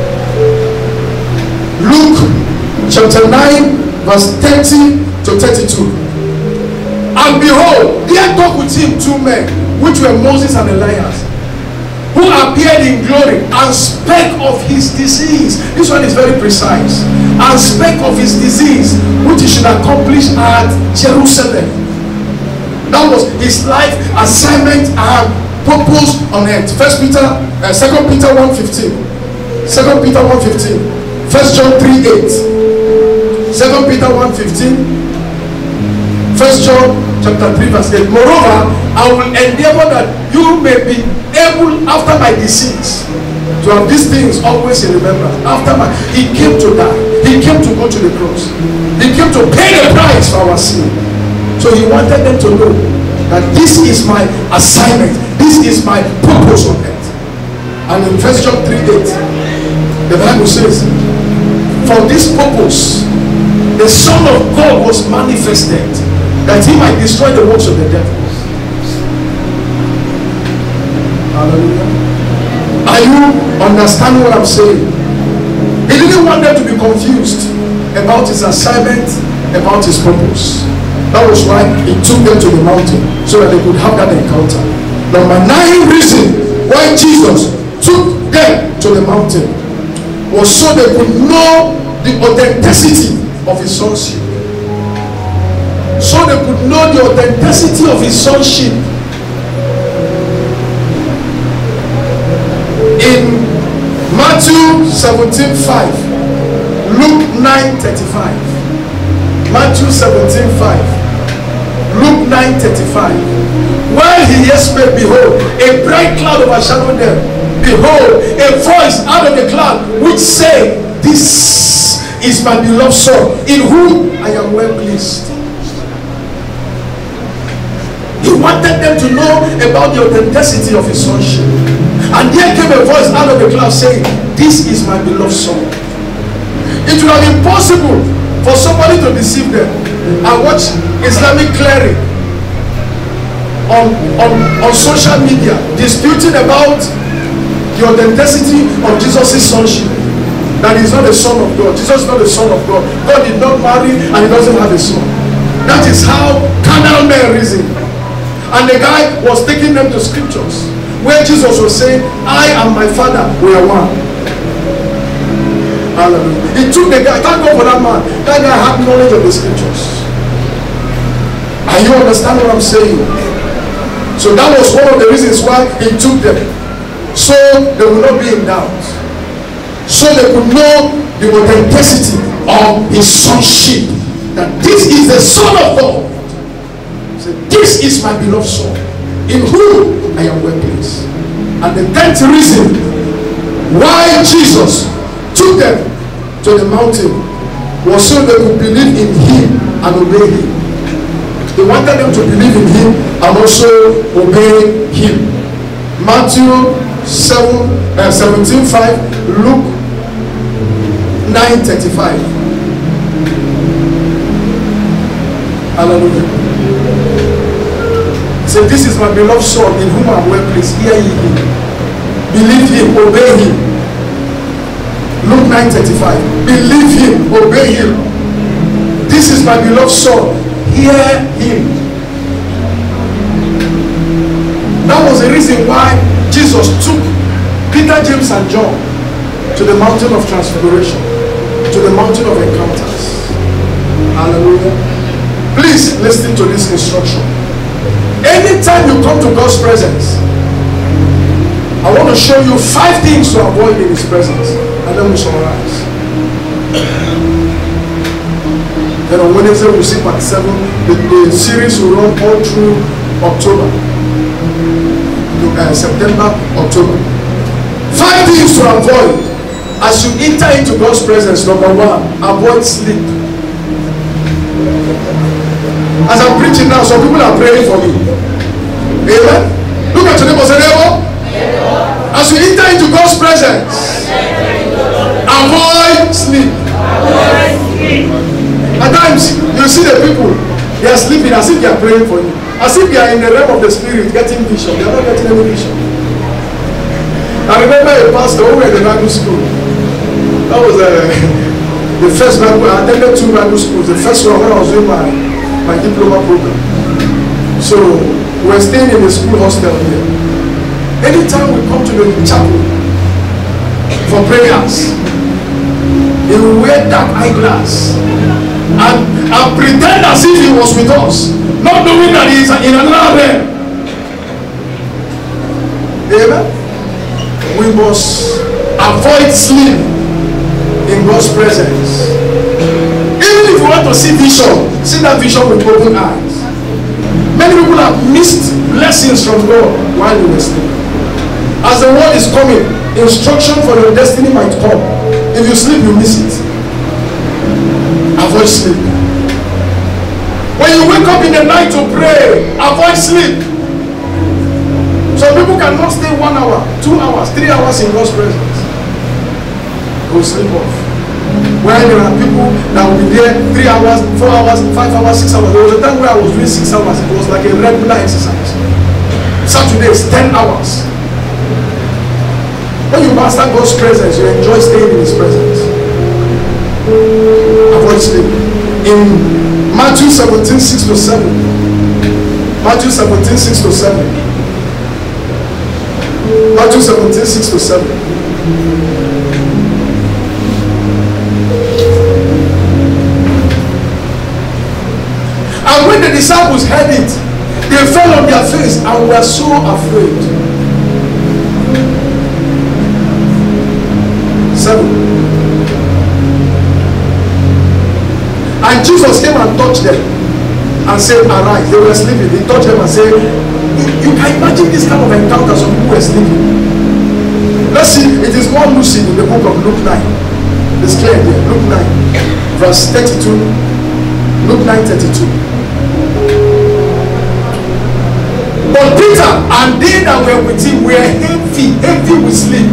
Luke chapter 9, verse 30 to 32. And behold, there talked with him 2 men, which were Moses and Elias, who appeared in glory and spake of his disease. This one is very precise. And spake of his disease, which he should accomplish at Jerusalem. That was his life, assignment, and purpose on earth. 2 Peter 1:15. 2 Peter 1:15. 1 John 3:8. 2 Peter 1:15. 1 John chapter 3 verse 8. Moreover, I will endeavor that you may be able after my decease to have these things always in remembrance. He came to die. He came to go to the cross. He came to pay the price for our sin. So he wanted them to know that this is my assignment. This is my purpose on earth. And in 1 John 3:8, the Bible says, for this purpose, the Son of God was manifested, that he might destroy the works of the devil. Hallelujah. Are you understanding what I'm saying? He didn't want them to be confused about his assignment, about his purpose. That was why he took them to the mountain, so that they could have that encounter. Number 9 reason why Jesus took them to the mountain was so they could know the authenticity of his sonship. So they could know the authenticity of his sonship. In Matthew 17:5, Luke 9:35, Matthew 17:5, Luke 9:35. While he yet spake, behold, a bright cloud overshadowed them. Behold, a voice out of the cloud which said, this is my beloved Son, in whom I am well pleased. He wanted them to know about the authenticity of his sonship. And there came a voice out of the cloud saying, this is my beloved Son. It would have been possible for somebody to deceive them. I watch Islamic cleric on social media disputing about the authenticity of Jesus' sonship. That he's not the Son of God. Jesus is not the Son of God. God did not marry and he doesn't have a son. That is how carnal men reason. And the guy was taking them to scriptures where Jesus was saying, I and my Father, we are one. Hallelujah. He took the guy, thank God for that man. That guy had knowledge of the scriptures. And you understand what I'm saying? So that was one of the reasons why he took them. So they will not be in doubt. So they could know the authenticity of his sonship. That this is the Son of God. So this is my beloved Son, in whom I am well pleased. And the 10th reason why Jesus took them to the mountain was so they could believe in him and obey him. He wanted them to believe in him and also obey him. Matthew 17:5, Luke 9:35. Hallelujah. Say, this is my beloved Son, in whom I am well pleased. Hear ye him. Believe him, obey him. Luke 9:35. Believe him, obey him. This is my beloved Son. Hear him. That was the reason why Jesus took Peter, James, and John to the mountain of transfiguration, to the mountain of encounters. Hallelujah. Please listen to this instruction. Anytime you come to God's presence, I want to show you 5 things to avoid in his presence. And then we summarize. Then on Wednesday we'll see part 7. The series will run all through October. September, October. 5 things to avoid as you enter into God's presence. Number 1, avoid sleep. As I'm preaching now, some people are praying for me. Amen. Look at your neighbor, say, neighbor. As you enter into God's presence, avoid sleep. At times, you see the people, they are sleeping as if they are praying for you. As if they are in the realm of the spirit getting vision. They are not getting any vision. I remember a pastor who went to Bible school. That was the first Bible. I attended 2 Bible schools. The first one when I was doing my diploma program. So we were staying in the school hostel here. Anytime we come to the chapel for prayers, he will wear dark eyeglass and pretend as if he was with us, not knowing that he is in another realm. Amen. We must avoid sleep in God's presence. Even if you want to see vision, see that vision with open eyes. Many people have missed blessings from God while they were sleeping. As the word is coming, instruction for your destiny might come. If you sleep, you miss it. Avoid sleep. When you wake up in the night to pray, avoid sleep. Some people cannot stay 1 hour, 2 hours, 3 hours in God's presence. They will sleep off. Where there are people that will be there 3 hours, 4 hours, 5 hours, 6 hours. There was a time where I was doing 6 hours. It was like a regular exercise. Saturday is 10 hours. When you master God's presence, you enjoy staying in his presence. Avoid sleep. In Matthew 17:6-7. Matthew 17:6-7. Matthew 17:6-7. And when the disciples heard it, they fell on their face and were so afraid. 7. And Jesus came and touched them and said, arise. They were sleeping. He touched them and said, you can imagine this kind of encounter. Some people were sleeping. Let's see, it is more lucid in the book of Luke 9. It's clear there. Luke 9, verse 32. Luke 9:32. But Peter and they that were with him were heavy with sleep.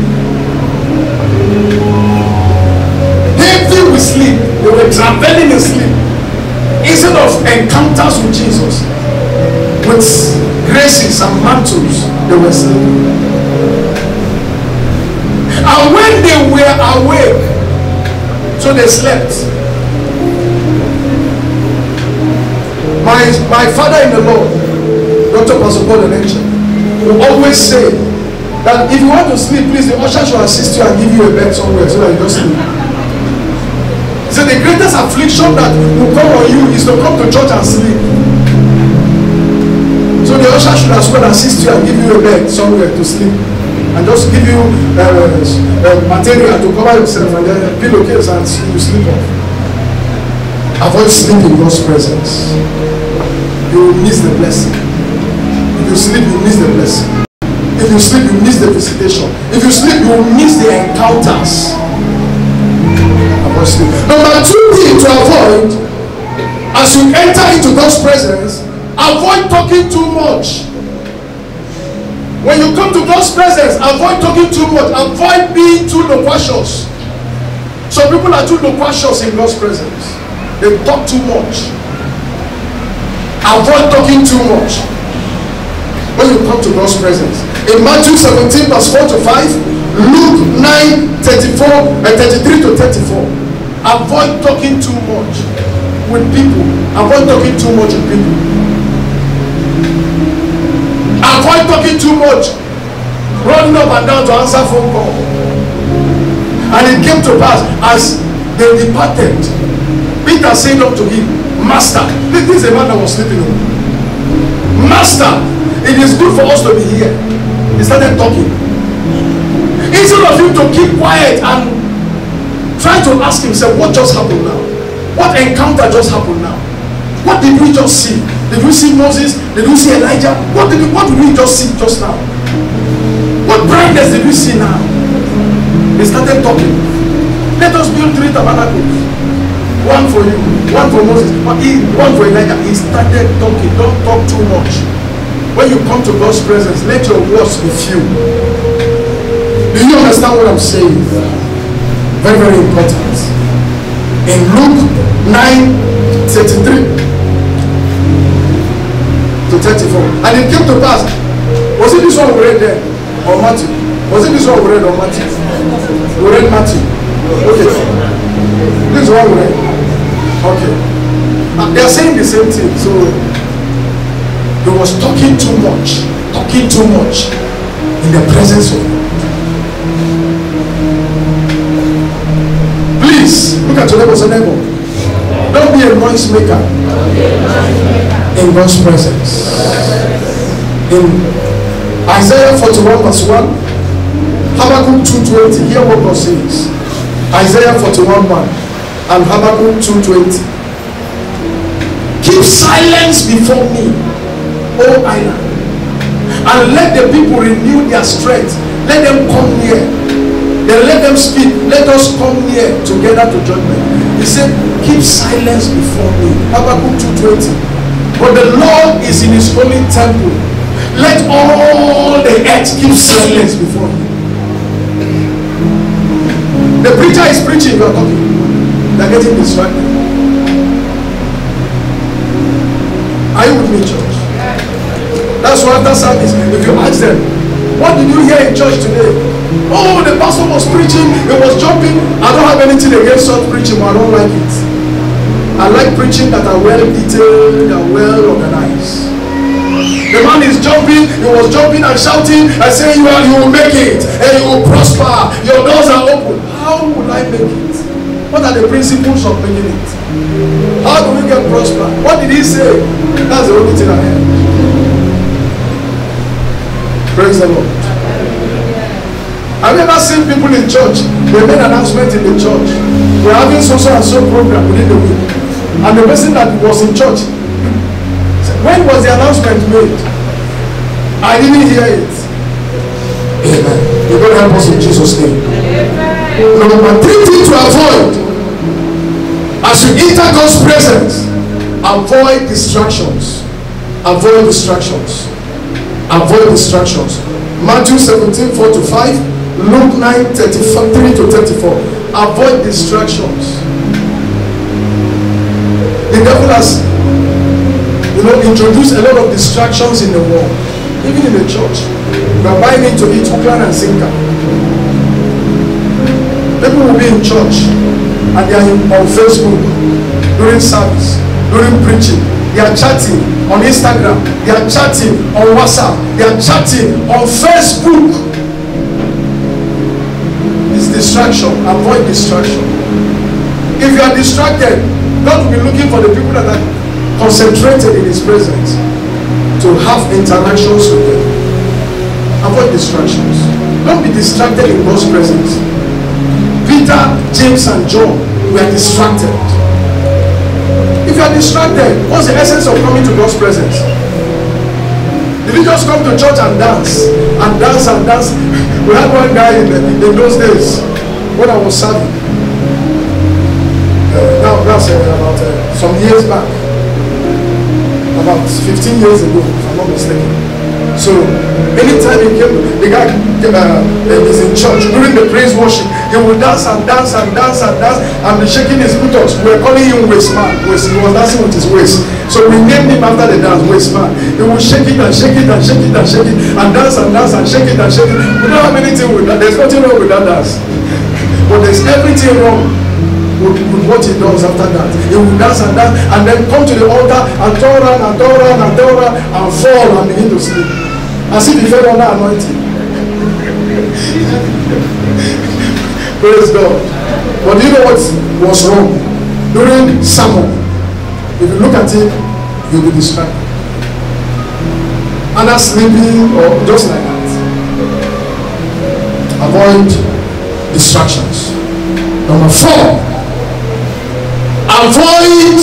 Heavy with sleep. They were traveling in sleep. Instead of encounters with Jesus, with graces and mantles, they were sleeping. And when they were awake, so they slept. My father in the Lord, Dr. Pastor Paul Enenche, will always say that if you want to sleep, please, the usher should assist you and give you a bed somewhere so that you don't sleep. He said the greatest affliction that will come on you is to come to church and sleep. So the usher should as well assist you and give you a bed somewhere to sleep. And just give you material to cover yourself and then pillowcase and you sleep off. Avoid sleeping in God's presence. You will miss the blessing. If you sleep, you miss the blessing. If you sleep, you miss the visitation. If you sleep, you will miss the encounters. Avoid sleep. Number 2 thing to avoid as you enter into God's presence, avoid talking too much. When you come to God's presence, avoid talking too much. Avoid being too loquacious. Some people are too loquacious in God's presence. They talk too much. Avoid talking too much when you come to God's presence. In Matthew 17 verse 4 to 5, Luke 9 33 to 34. Avoid talking too much with people. Avoid talking too much with people. Avoid talking too much, running up and down to answer phone call. And it came to pass as they departed, Peter said unto him, Master, this is a man that was sleeping. Master, it is good for us to be here. He started talking. Instead of him to keep quiet and try to ask himself, what just happened now? What encounter just happened now? What did we just see? Did we see Moses? Did we see Elijah? What did we just see just now? What brightness did we see now? They started talking. Let us build 3 tabernacles. One for you, one for Moses, one for Elijah. He started talking. Don't talk too much. When you come to God's presence, let your words be few. Do you understand what I'm saying? Very, very important. In Luke 9:33 to 34. And it came to pass. Was it this one we read there? Or Matthew? Was it this one we read or Matthew? We read Matthew. Okay. This is what we read. Okay. And they are saying the same thing. So he was talking too much. Talking too much in the presence of God. Please look at your neighbor. Don't be a noise maker in God's presence. In Isaiah 41 verse 1, Habakkuk 2:20, hear what God says. Isaiah 41:1 and Habakkuk 2:20. Keep silence before me, O island, and let the people renew their strength. Let them come near. Then let them speak. Let us come near together to judgment. He said, keep silence before me. Habakkuk 2:20. But the Lord is in his holy temple. Let all the earth keep silence before him. The preacher is preaching, you are talking. They are getting distracted. Are you with me, church? That's why after service, if you ask them, what did you hear in church today? Oh, the pastor was preaching, he was jumping. I don't have anything against such preaching, but I don't like it. I like preaching that are well detailed and well organized. The man is jumping, he was jumping and shouting and saying, you will make it and you will prosper, your doors are open. How will I make it? What are the principles of making it? How do we get prosper? What did he say? That's the only thing I heard. Praise the Lord. I've never seen people in church, they made an announcement in the church. We're having so and so program within the week. And the person that was in church When was the announcement made? I didn't hear it. Amen. You're going to help us in Jesus' name. Number 3 thing to avoid as you enter God's presence: avoid distractions. Avoid distractions. Avoid distractions. Matthew 17, 4-5, Luke 9, 3-34. Avoid distractions. The devil has, introduced a lot of distractions in the world, even in the church. We are buying into it, hook, line, and sinker. People will be in church and they are on Facebook during service, during preaching. They are chatting on Instagram, they are chatting on WhatsApp, they are chatting on Facebook. It's distraction. Avoid distraction. If you are distracted, God will be looking for the people that are concentrated in His presence to have interactions with them. Avoid distractions. Don't be distracted in God's presence. Peter, James, and John were distracted. If you are distracted, what's the essence of coming to God's presence? Did you just come to church and dance and dance and dance? We had one guy in those days when I was serving. Now that's about some years back, about 15 years ago, if I'm not mistaken. So anytime he came, the guy is in church during the praise worship, he would dance and dance and dance and dance and be shaking his buttocks. We were calling him waist man. He was dancing with his waist. So we named him after the dance, waist man. He would shake it and shake it and shake it and shake it and dance and dance and shake it and shake it. We don't have anything with that. There's nothing wrong with that dance. But there's everything wrong with what he does after that. He will dance and dance and then come to the altar and turn around and turn around and turn around and fall and begin to sleep. As if he fell under anointing. Praise God. But do you know what was wrong? During sermon, if you look at it, you'll be distracted. And that's sleeping or just like that. Avoid distractions. Number 4, avoid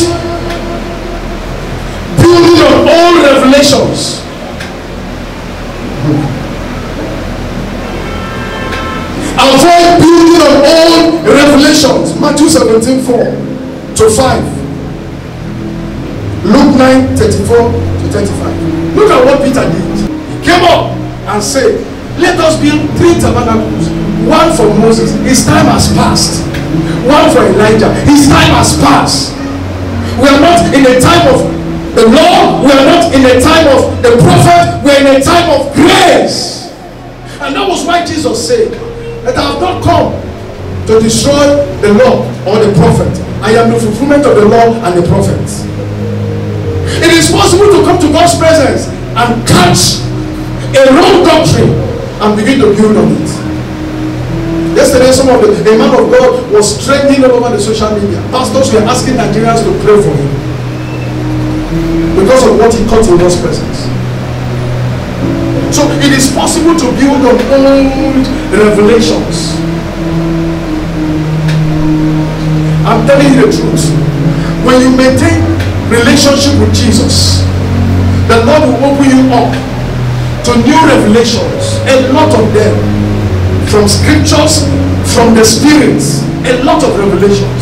building on old revelations. Avoid building on old revelations. Matthew 17:4-5. Luke 9:34-35. Look at what Peter did. He came up and said, let us build 3 tabernacles. One for Moses, his time has passed. One for Elijah, his time has passed. We are not in a time of the law. We are not in a time of the prophet. We are in a time of grace. And that was why Jesus said that I have not come to destroy the law or the prophet. I am the fulfillment of the law and the prophets. It is possible to come to God's presence and catch a wrong doctrine and begin to build on it. Yesterday, a man of God was trending all over the social media. Pastors were asking Nigerians to pray for him because of what he caught in God's presence. So it is possible to build on old revelations. I'm telling you the truth. When you maintain relationship with Jesus, the Lord will open you up to new revelations, a lot of them, from scriptures, from the spirits, a lot of revelations.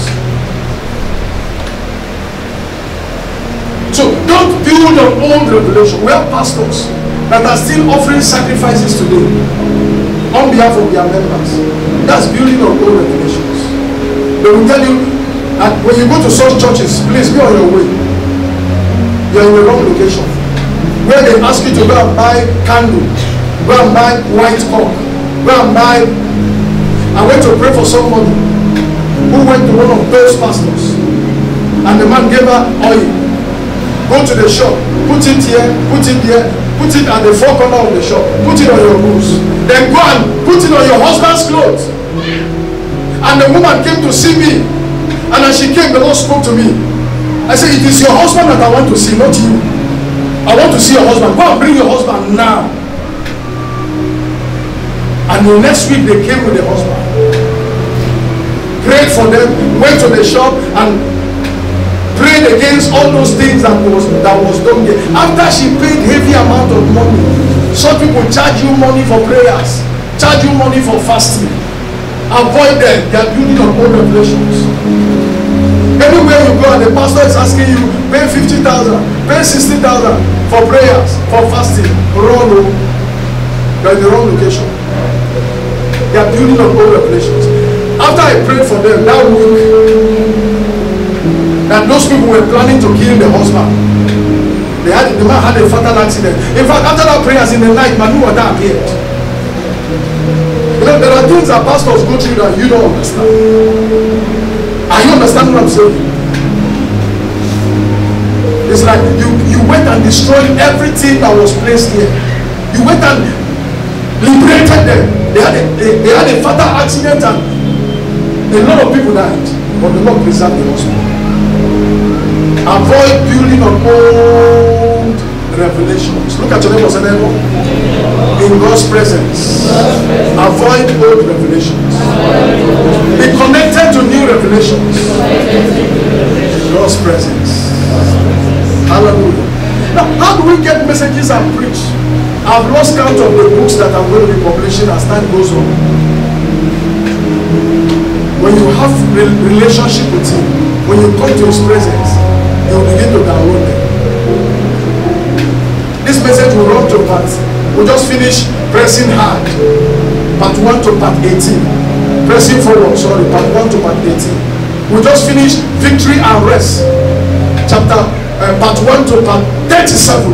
So don't build on old revelation. We have pastors that are still offering sacrifices today on behalf of their members. That's building on old revelations. They will tell you that when you go to such churches, please be on your way. You're in the wrong location. Where they ask you to go and buy candle, go and buy white cock, go and buy. I went to pray for somebody who went to one of those pastors and the man gave her oil. Go to the shop, put it here, put it there, put it at the 4 corners of the shop, put it on your boots, then go and put it on your husband's clothes. And the woman came to see me, and as she came, the Lord spoke to me. I said, it is your husband that I want to see, not you. I want to see your husband. Go and bring your husband now. And the next week they came with the husband, prayed for them, went to the shop and prayed prayed against all those things that was done there. After she paid heavy amount of money, some people charge you money for prayers, charge you money for fasting. Avoid them. They are building on old revelations. Everywhere you go and the pastor is asking you, pay 50,000, pay 60,000 for prayers, for fasting. Wrong. You are in the wrong location. They are building on old revelations. After I prayed for them that week, that those people were planning to kill the husband. The man had a fatal accident. In fact, after that prayers in the night, Manu Wada appeared. You know, there are things that pastors go through that you don't understand. Are you understand what I'm saying? It's like you went and destroyed everything that was placed here. You went and liberated them. They had a fatal accident and a lot of people died. But the Lord preserved the hospital. Avoid building on old revelations. Look at your neighbor, say neighbor. In God's presence. Avoid old revelations. Be connected to new revelations. In God's presence. Hallelujah. Now, how do we get messages and preach? I've lost count of the books that I'm going to be publishing as time goes on. When you have relationship with Him, when you come to His presence, you will begin to download them. This message will run to part. We'll just finish pressing hard. Part 1 to part 18. Pressing forward, sorry, part 1 to part 18. We'll just finish victory and rest. Part 1 to part 37.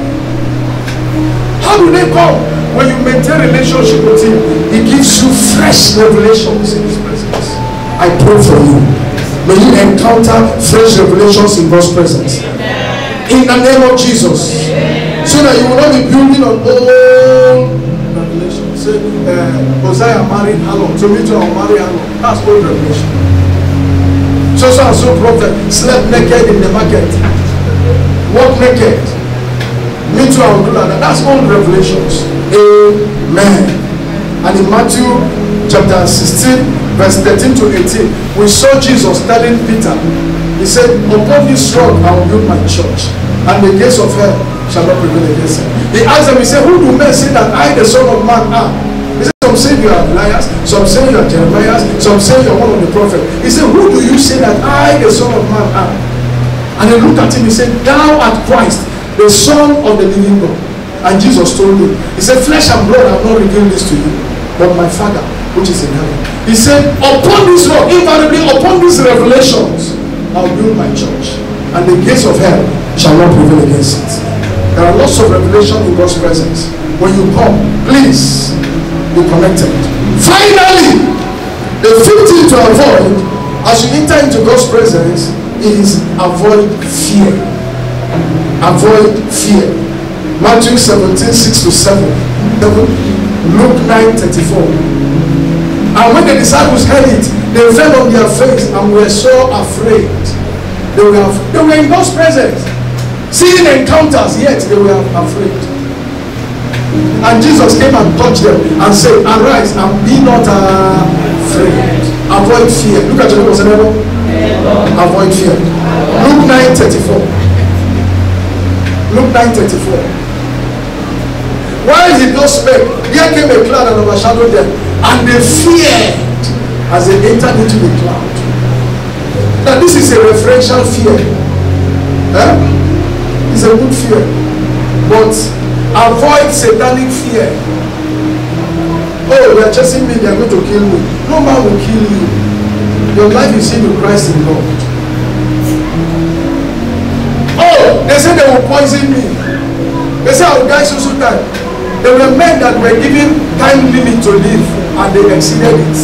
How do they come? When you maintain relationship with Him, He gives you fresh revelations in His presence. I pray for you. May you encounter fresh revelations in God's presence. In the name of Jesus. So that you will not be building on old revelations. Say, Hosea married Halon. So me too, I'll marry Halon. That's old revelation. So and so prophet slept naked in the market. Walked naked. Me too, I will do like that. That's old revelations. Amen. And in Matthew chapter 16, verse 13 to 18, we saw Jesus telling Peter, He said, upon this rock I will build my church, and the gates of hell shall not prevail against it. He asked them, He said, who do men say that I, the Son of Man, am? He said, some say you are Elias, some say you are Jeremiah, some say you are one of the prophets. He said, who do you say that I, the Son of Man, am? And he looked at him, he said, thou art Christ, the Son of the living God. And Jesus told him, He said, flesh and blood have not revealed this to you, but my Father which is in heaven. He said, upon this rock, invariably upon these revelations, I'll build my church, and the gates of hell shall not prevail against it. There are lots of revelation in God's presence. When you come, please be connected. Finally, the fifth thing to avoid as you enter into God's presence is avoid fear. Avoid fear. Matthew 17, 6 to 7. Luke 9, 34. And when the disciples heard it, they fell on their face and were so afraid. They were in God's presence, seeing encounters, yet they were afraid. And Jesus came and touched them and said, arise and be not afraid. Avoid fear. Look at your neighbor, say neighbor. Avoid fear. Luke 9:34. Luke 9:34. While he thus spake, there came a cloud and overshadowed them, and they feared as they entered into the cloud. Now this is a referential fear. It's a good fear. But avoid satanic fear. Oh, they are chasing me, they are going to kill me. No man will kill you. Your life is in Christ in God. Oh, they say they will poison me. They say I will die so time. There were men that were given time limit to live, and they exceeded it.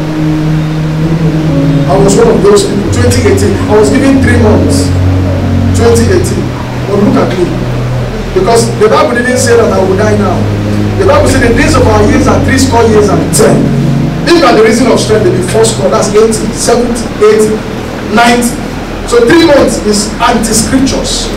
I was one of those people. 2018, I was given 3 months. 2018. But look at me. Because the Bible didn't say that I would die now. The Bible said the days of our years are 80 years and 10. If by the reason of strength, they be 4 score. That's 80, 70, 80, 90. So 3 months is anti-scriptures.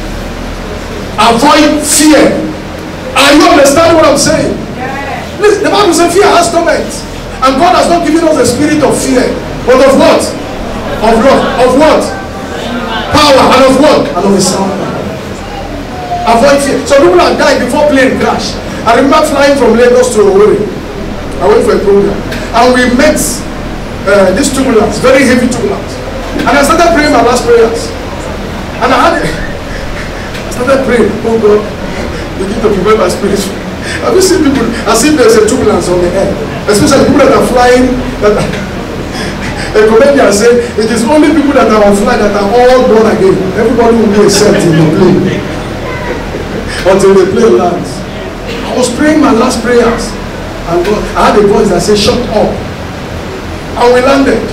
Avoid fear. Are you understanding what I'm saying? Listen, the Bible says fear has torment. And God has not given us a spirit of fear. But of what? Of love. Of what? power, and of what? And of a sound mind. Avoid fear. Some people have died before plane crash. I remember flying from Lagos to Owerri. I went for a program, and we met these turbulence, very heavy turbulence. And I started praying my last prayers. And I started praying, oh God, begin to prepare my spirit. Have you seen people as if there's a turbulence on the air? Especially people that are flying. A comedian said, it is only people that are on flight that are all born again. Everybody will be a saint in the plane until the plane lands. I was praying my last prayers, and God, I had a voice that said, shut up. And we landed.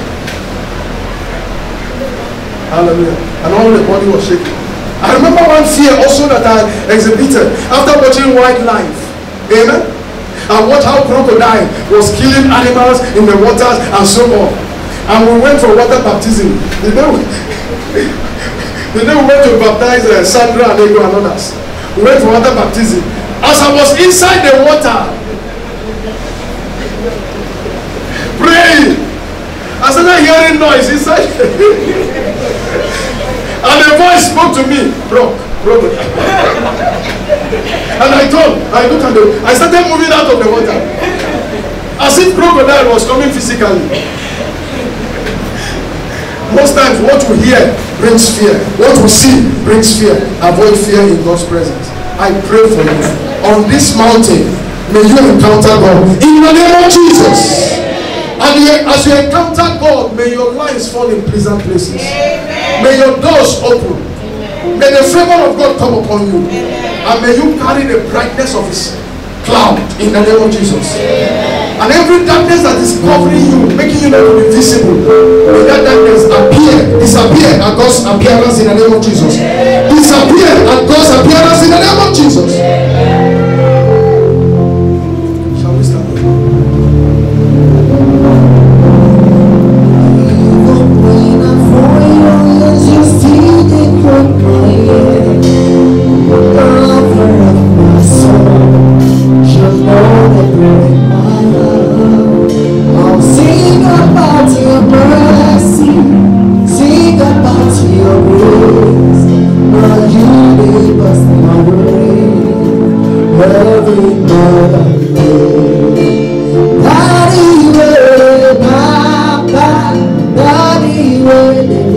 Hallelujah. And all the body was shaking. I remember one fear also that I exhibited after watching Wildlife. Amen. I watched how crocodile was killing animals in the waters and so on. And we went for water baptism. The day we went to baptize Sandra and Ego and others. We went for water baptism. As I was inside the water, praying, I started hearing noise inside. And a voice spoke to me, bro. And I looked at them. I started moving out of the water. As if crocodile was coming physically. Most times what we hear brings fear. What we see brings fear. Avoid fear in God's presence. I pray for you. On this mountain, may you encounter God. In the name of Jesus. And as you encounter God, may your lines fall in pleasant places. May your doors open. May the favor of God come upon you. And may you carry the brightness of His cloud in the name of Jesus. And every darkness that is covering you, making you not to be visible, may that darkness disappear at God's appearance in the name of Jesus. Disappear at God's appearance in the name of Jesus. Shall we start? When I fall, you still did hold my hand. Lover of my soul, you know that break my heart. I'll sing about your mercy, sing about your grace. Now you gave us my rain, every night I pray. Daddy, way, Papa, Daddy, way,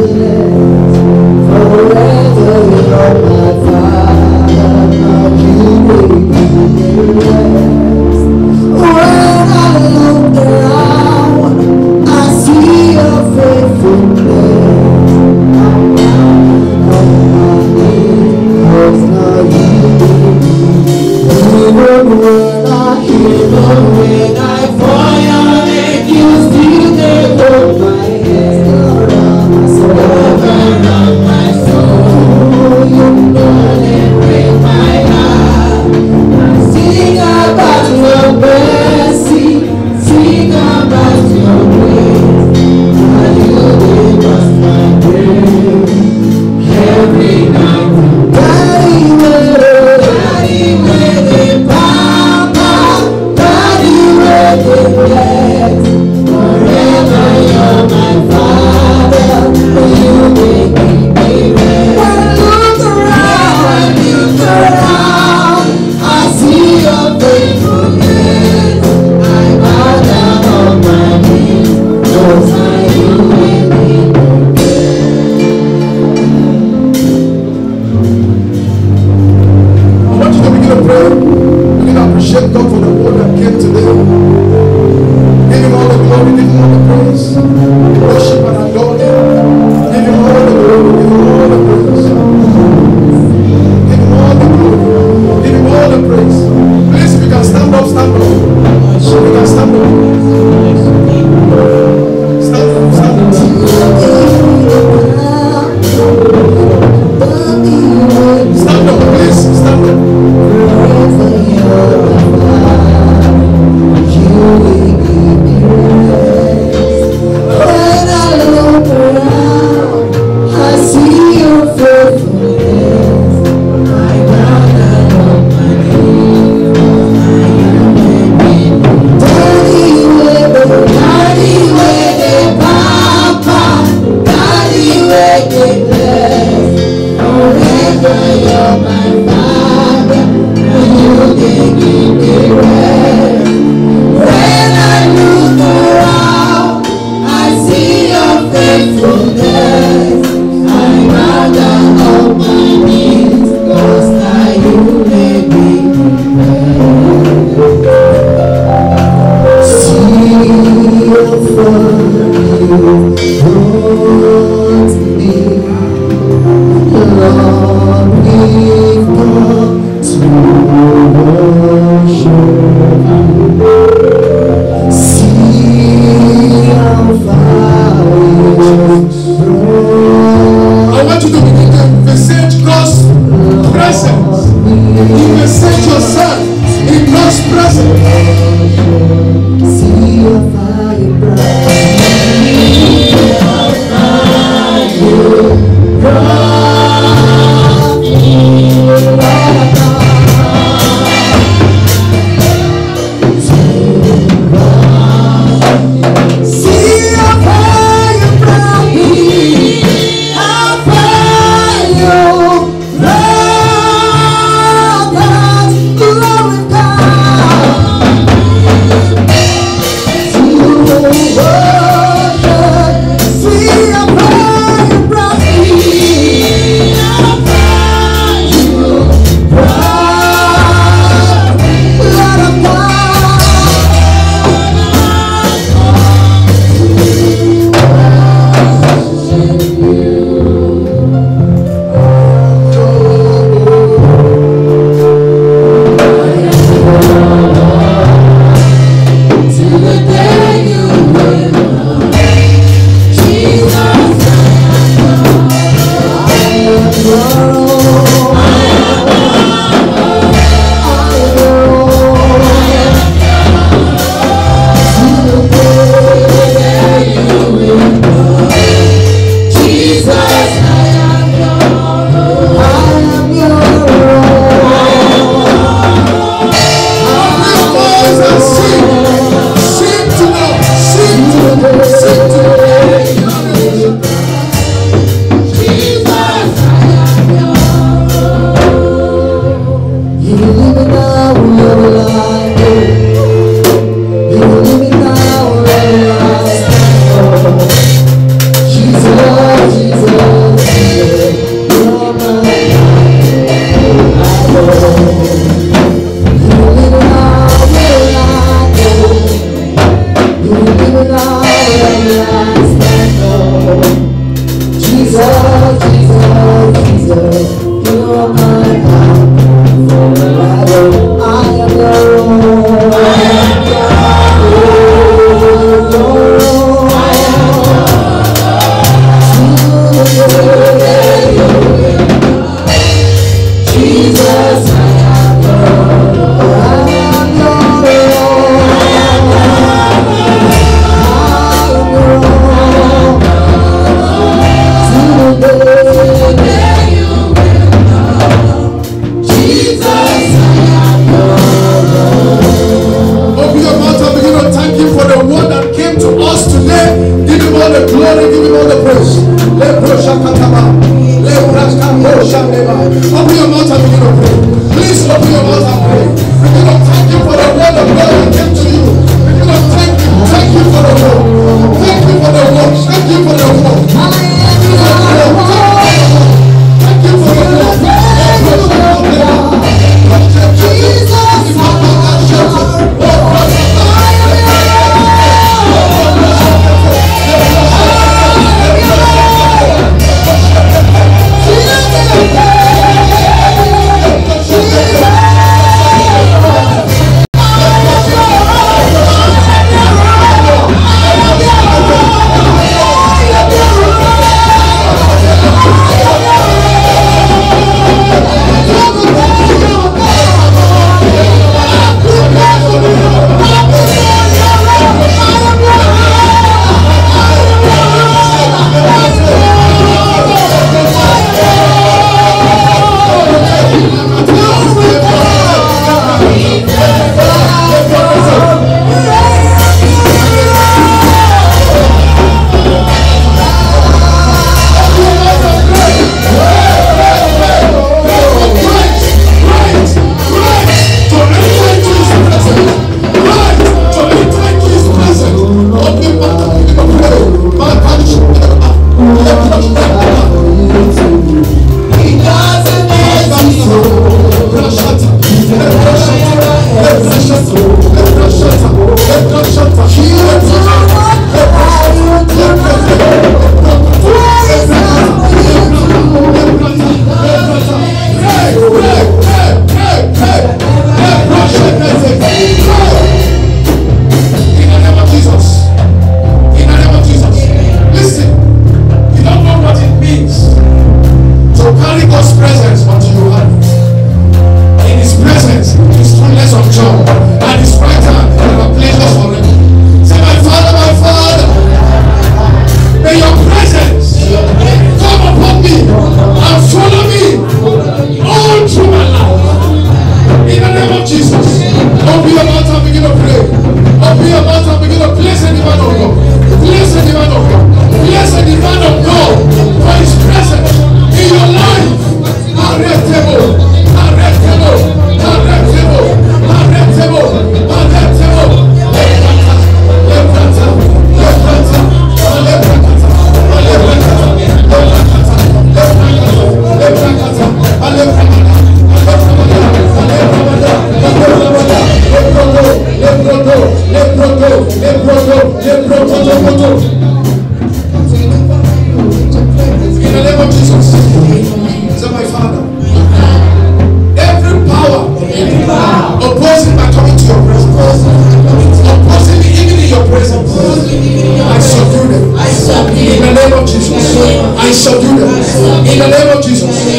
forever you're my Father. Now you gave me rest. When I look around, I see your faithfulness. I'm down on my knees, 'cause now you gave me rest. Even when I fall, your name, you still there hold my hand. Forever on my soul, you know that break my heart. Sing about your mercy, sing about your grace. Now you gave us my grace every night. Daddy, Papa, Daddy, bless. Forever you're my Father, you make me rest. When I look around, I see your faithfulness. I bow down on my knees, 'cause now you make me I want you to begin to pray. Begin to appreciate God for the word that came today. Give Him all the glory, give Him all the praise. Worship and adore Him. Give Him all the glory, give Him all the praise. Give Him all the glory, give Him all the praise. Please, if you can stand up, stand up. If you can stand up. Stand up, stand up. Stand up, please, stand up. forever you're my Father. You gave me rest.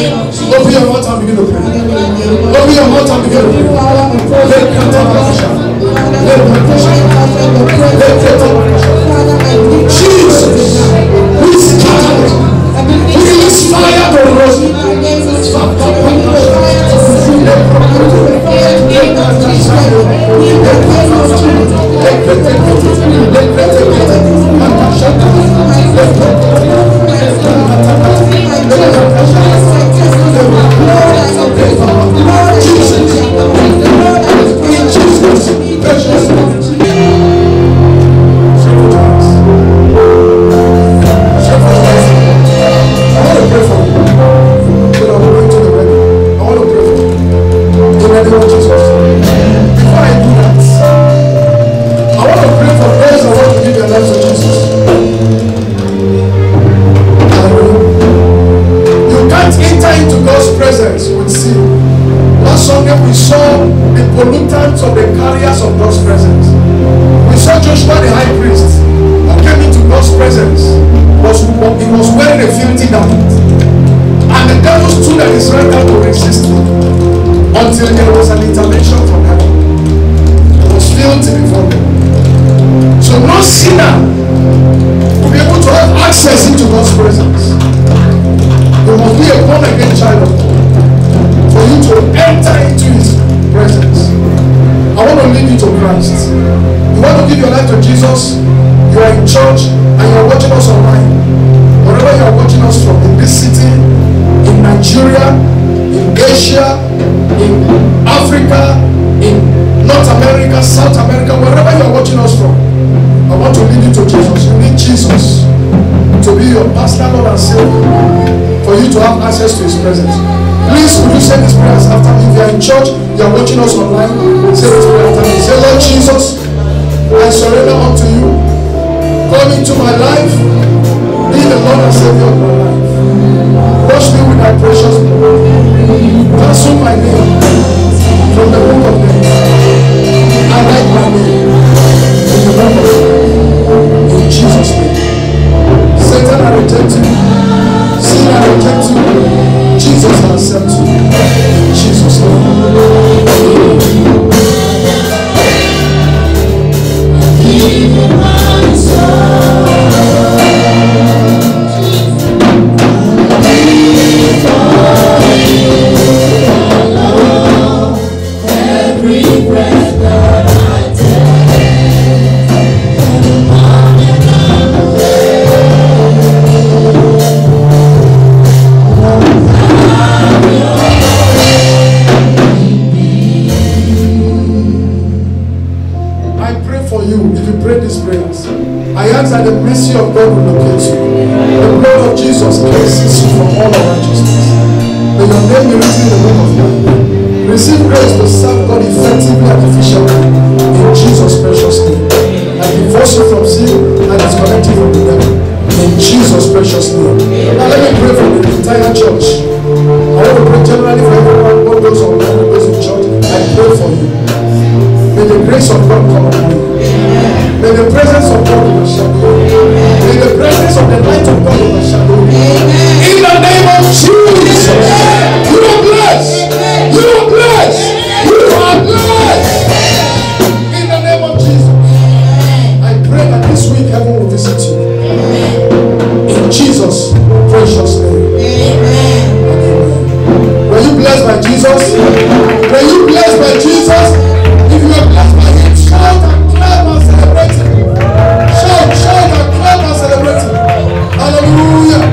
Open your mouth and begin to pray. Open your mouth and begin to pray. Let Jesus, we scatter it. We release fire to roast it. Of the carriers of God's presence. We saw Joshua the high priest who came into God's presence. He was wearing a filthy garment. And the devil stood at his right hand to resist him until there was an intervention from heaven. It was filthy before God. So no sinner will be able to have access into God's presence. You must be a born again child of God for you to enter into his presence. I want to lead you to Christ. You want to give your life to Jesus, you are in church and you are watching us online. Wherever you are watching us from, in this city, in Nigeria, in Asia, in Africa, in North America, South America, wherever you are watching us from, I want to lead you to Jesus. You need Jesus to be your pastor, Lord and Savior, for you to have access to his presence. Please, would you say these prayers after me? If you are in church, you are watching us online, say this prayer after me. Say, Lord Jesus, I surrender unto you. Come into my life. Be the Lord and Savior of my life. Wash me with thy precious blood. Cancel my name from the book of death. I write my name in the book of life. In Jesus' name. Satan, I reject you. Sin, I reject you. Jesus, I accept you. In Jesus' name. Give you my soul. Every breath that I take, every moment I'm I ask that the mercy of God will locate you. The blood of Jesus cleanses you from all unrighteousness. May your name be written in the book of life. Receive grace to serve God effectively and efficiently in Jesus' precious name. I divorce you from sin and disconnect you from the devil in Jesus' precious name. Now let me pray for the entire church. I want to pray generally for everyone, all those online, all those in church. I pray for you. May the grace of God come upon you. May the presence of God overshadow you. May the presence of the light of God overshadow you. In the name of Jesus, you are blessed. You are blessed. You are blessed. In the name of Jesus, I pray that this week heaven will visit you. In Jesus' precious name. Amen. Were you blessed by Jesus? Were you blessed by Jesus? If you are blessed by him, shout and clap and celebrate him. Shout and clap and celebrate him. Hallelujah.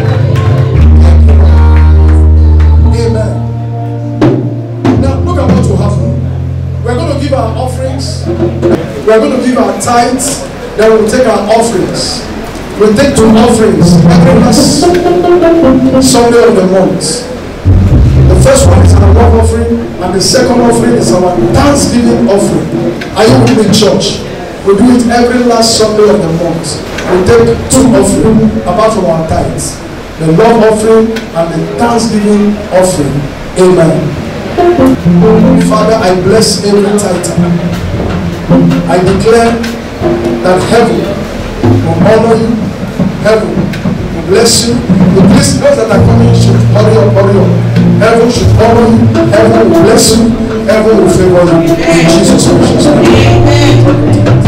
Amen. Now look at what will happen. We're going to give our offerings. We're going to give our tithes. Then we'll take our offerings. We'll take 2 offerings every last Sunday of the month. The first one is our love offering, and the second offering is our Thanksgiving offering. Are you with me, church? We do it every last Sunday of the month. We take 2 offerings apart from our tithes. The love offering and the Thanksgiving offering. Amen. Father, I bless every tither. I declare that heaven will honor you. Heaven will bless you. The blessings that are coming should hurry up, hurry up. should honor you, heaven will bless you, heaven will favor you. In Jesus' precious name.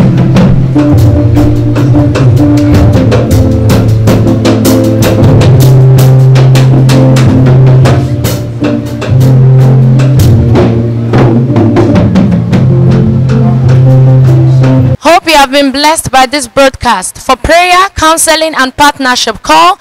Hope you have been blessed by this broadcast. For prayer, counseling, and partnership, call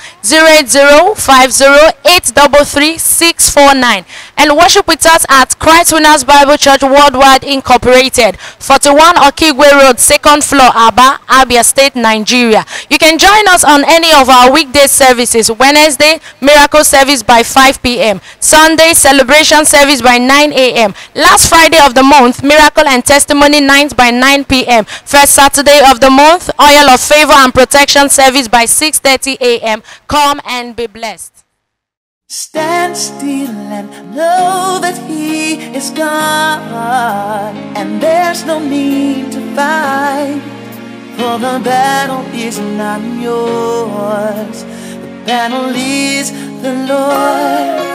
08050833649 and worship with us at Christ Winners Bible Church Worldwide Incorporated, 41 Okigwe Road, 2nd floor, Aba, Abia State, Nigeria. You can join us on any of our weekday services. Wednesday, miracle service by 5 p.m. Sunday, celebration service by 9 a.m. Last Friday of the month, miracle and testimony night by 9 p.m. First Saturday of the month, oil of favor and protection service by 6:30 a.m. Come and be blessed. Stand still and know that He is God, and there's no need to fight, for the battle is not yours. The battle is the Lord.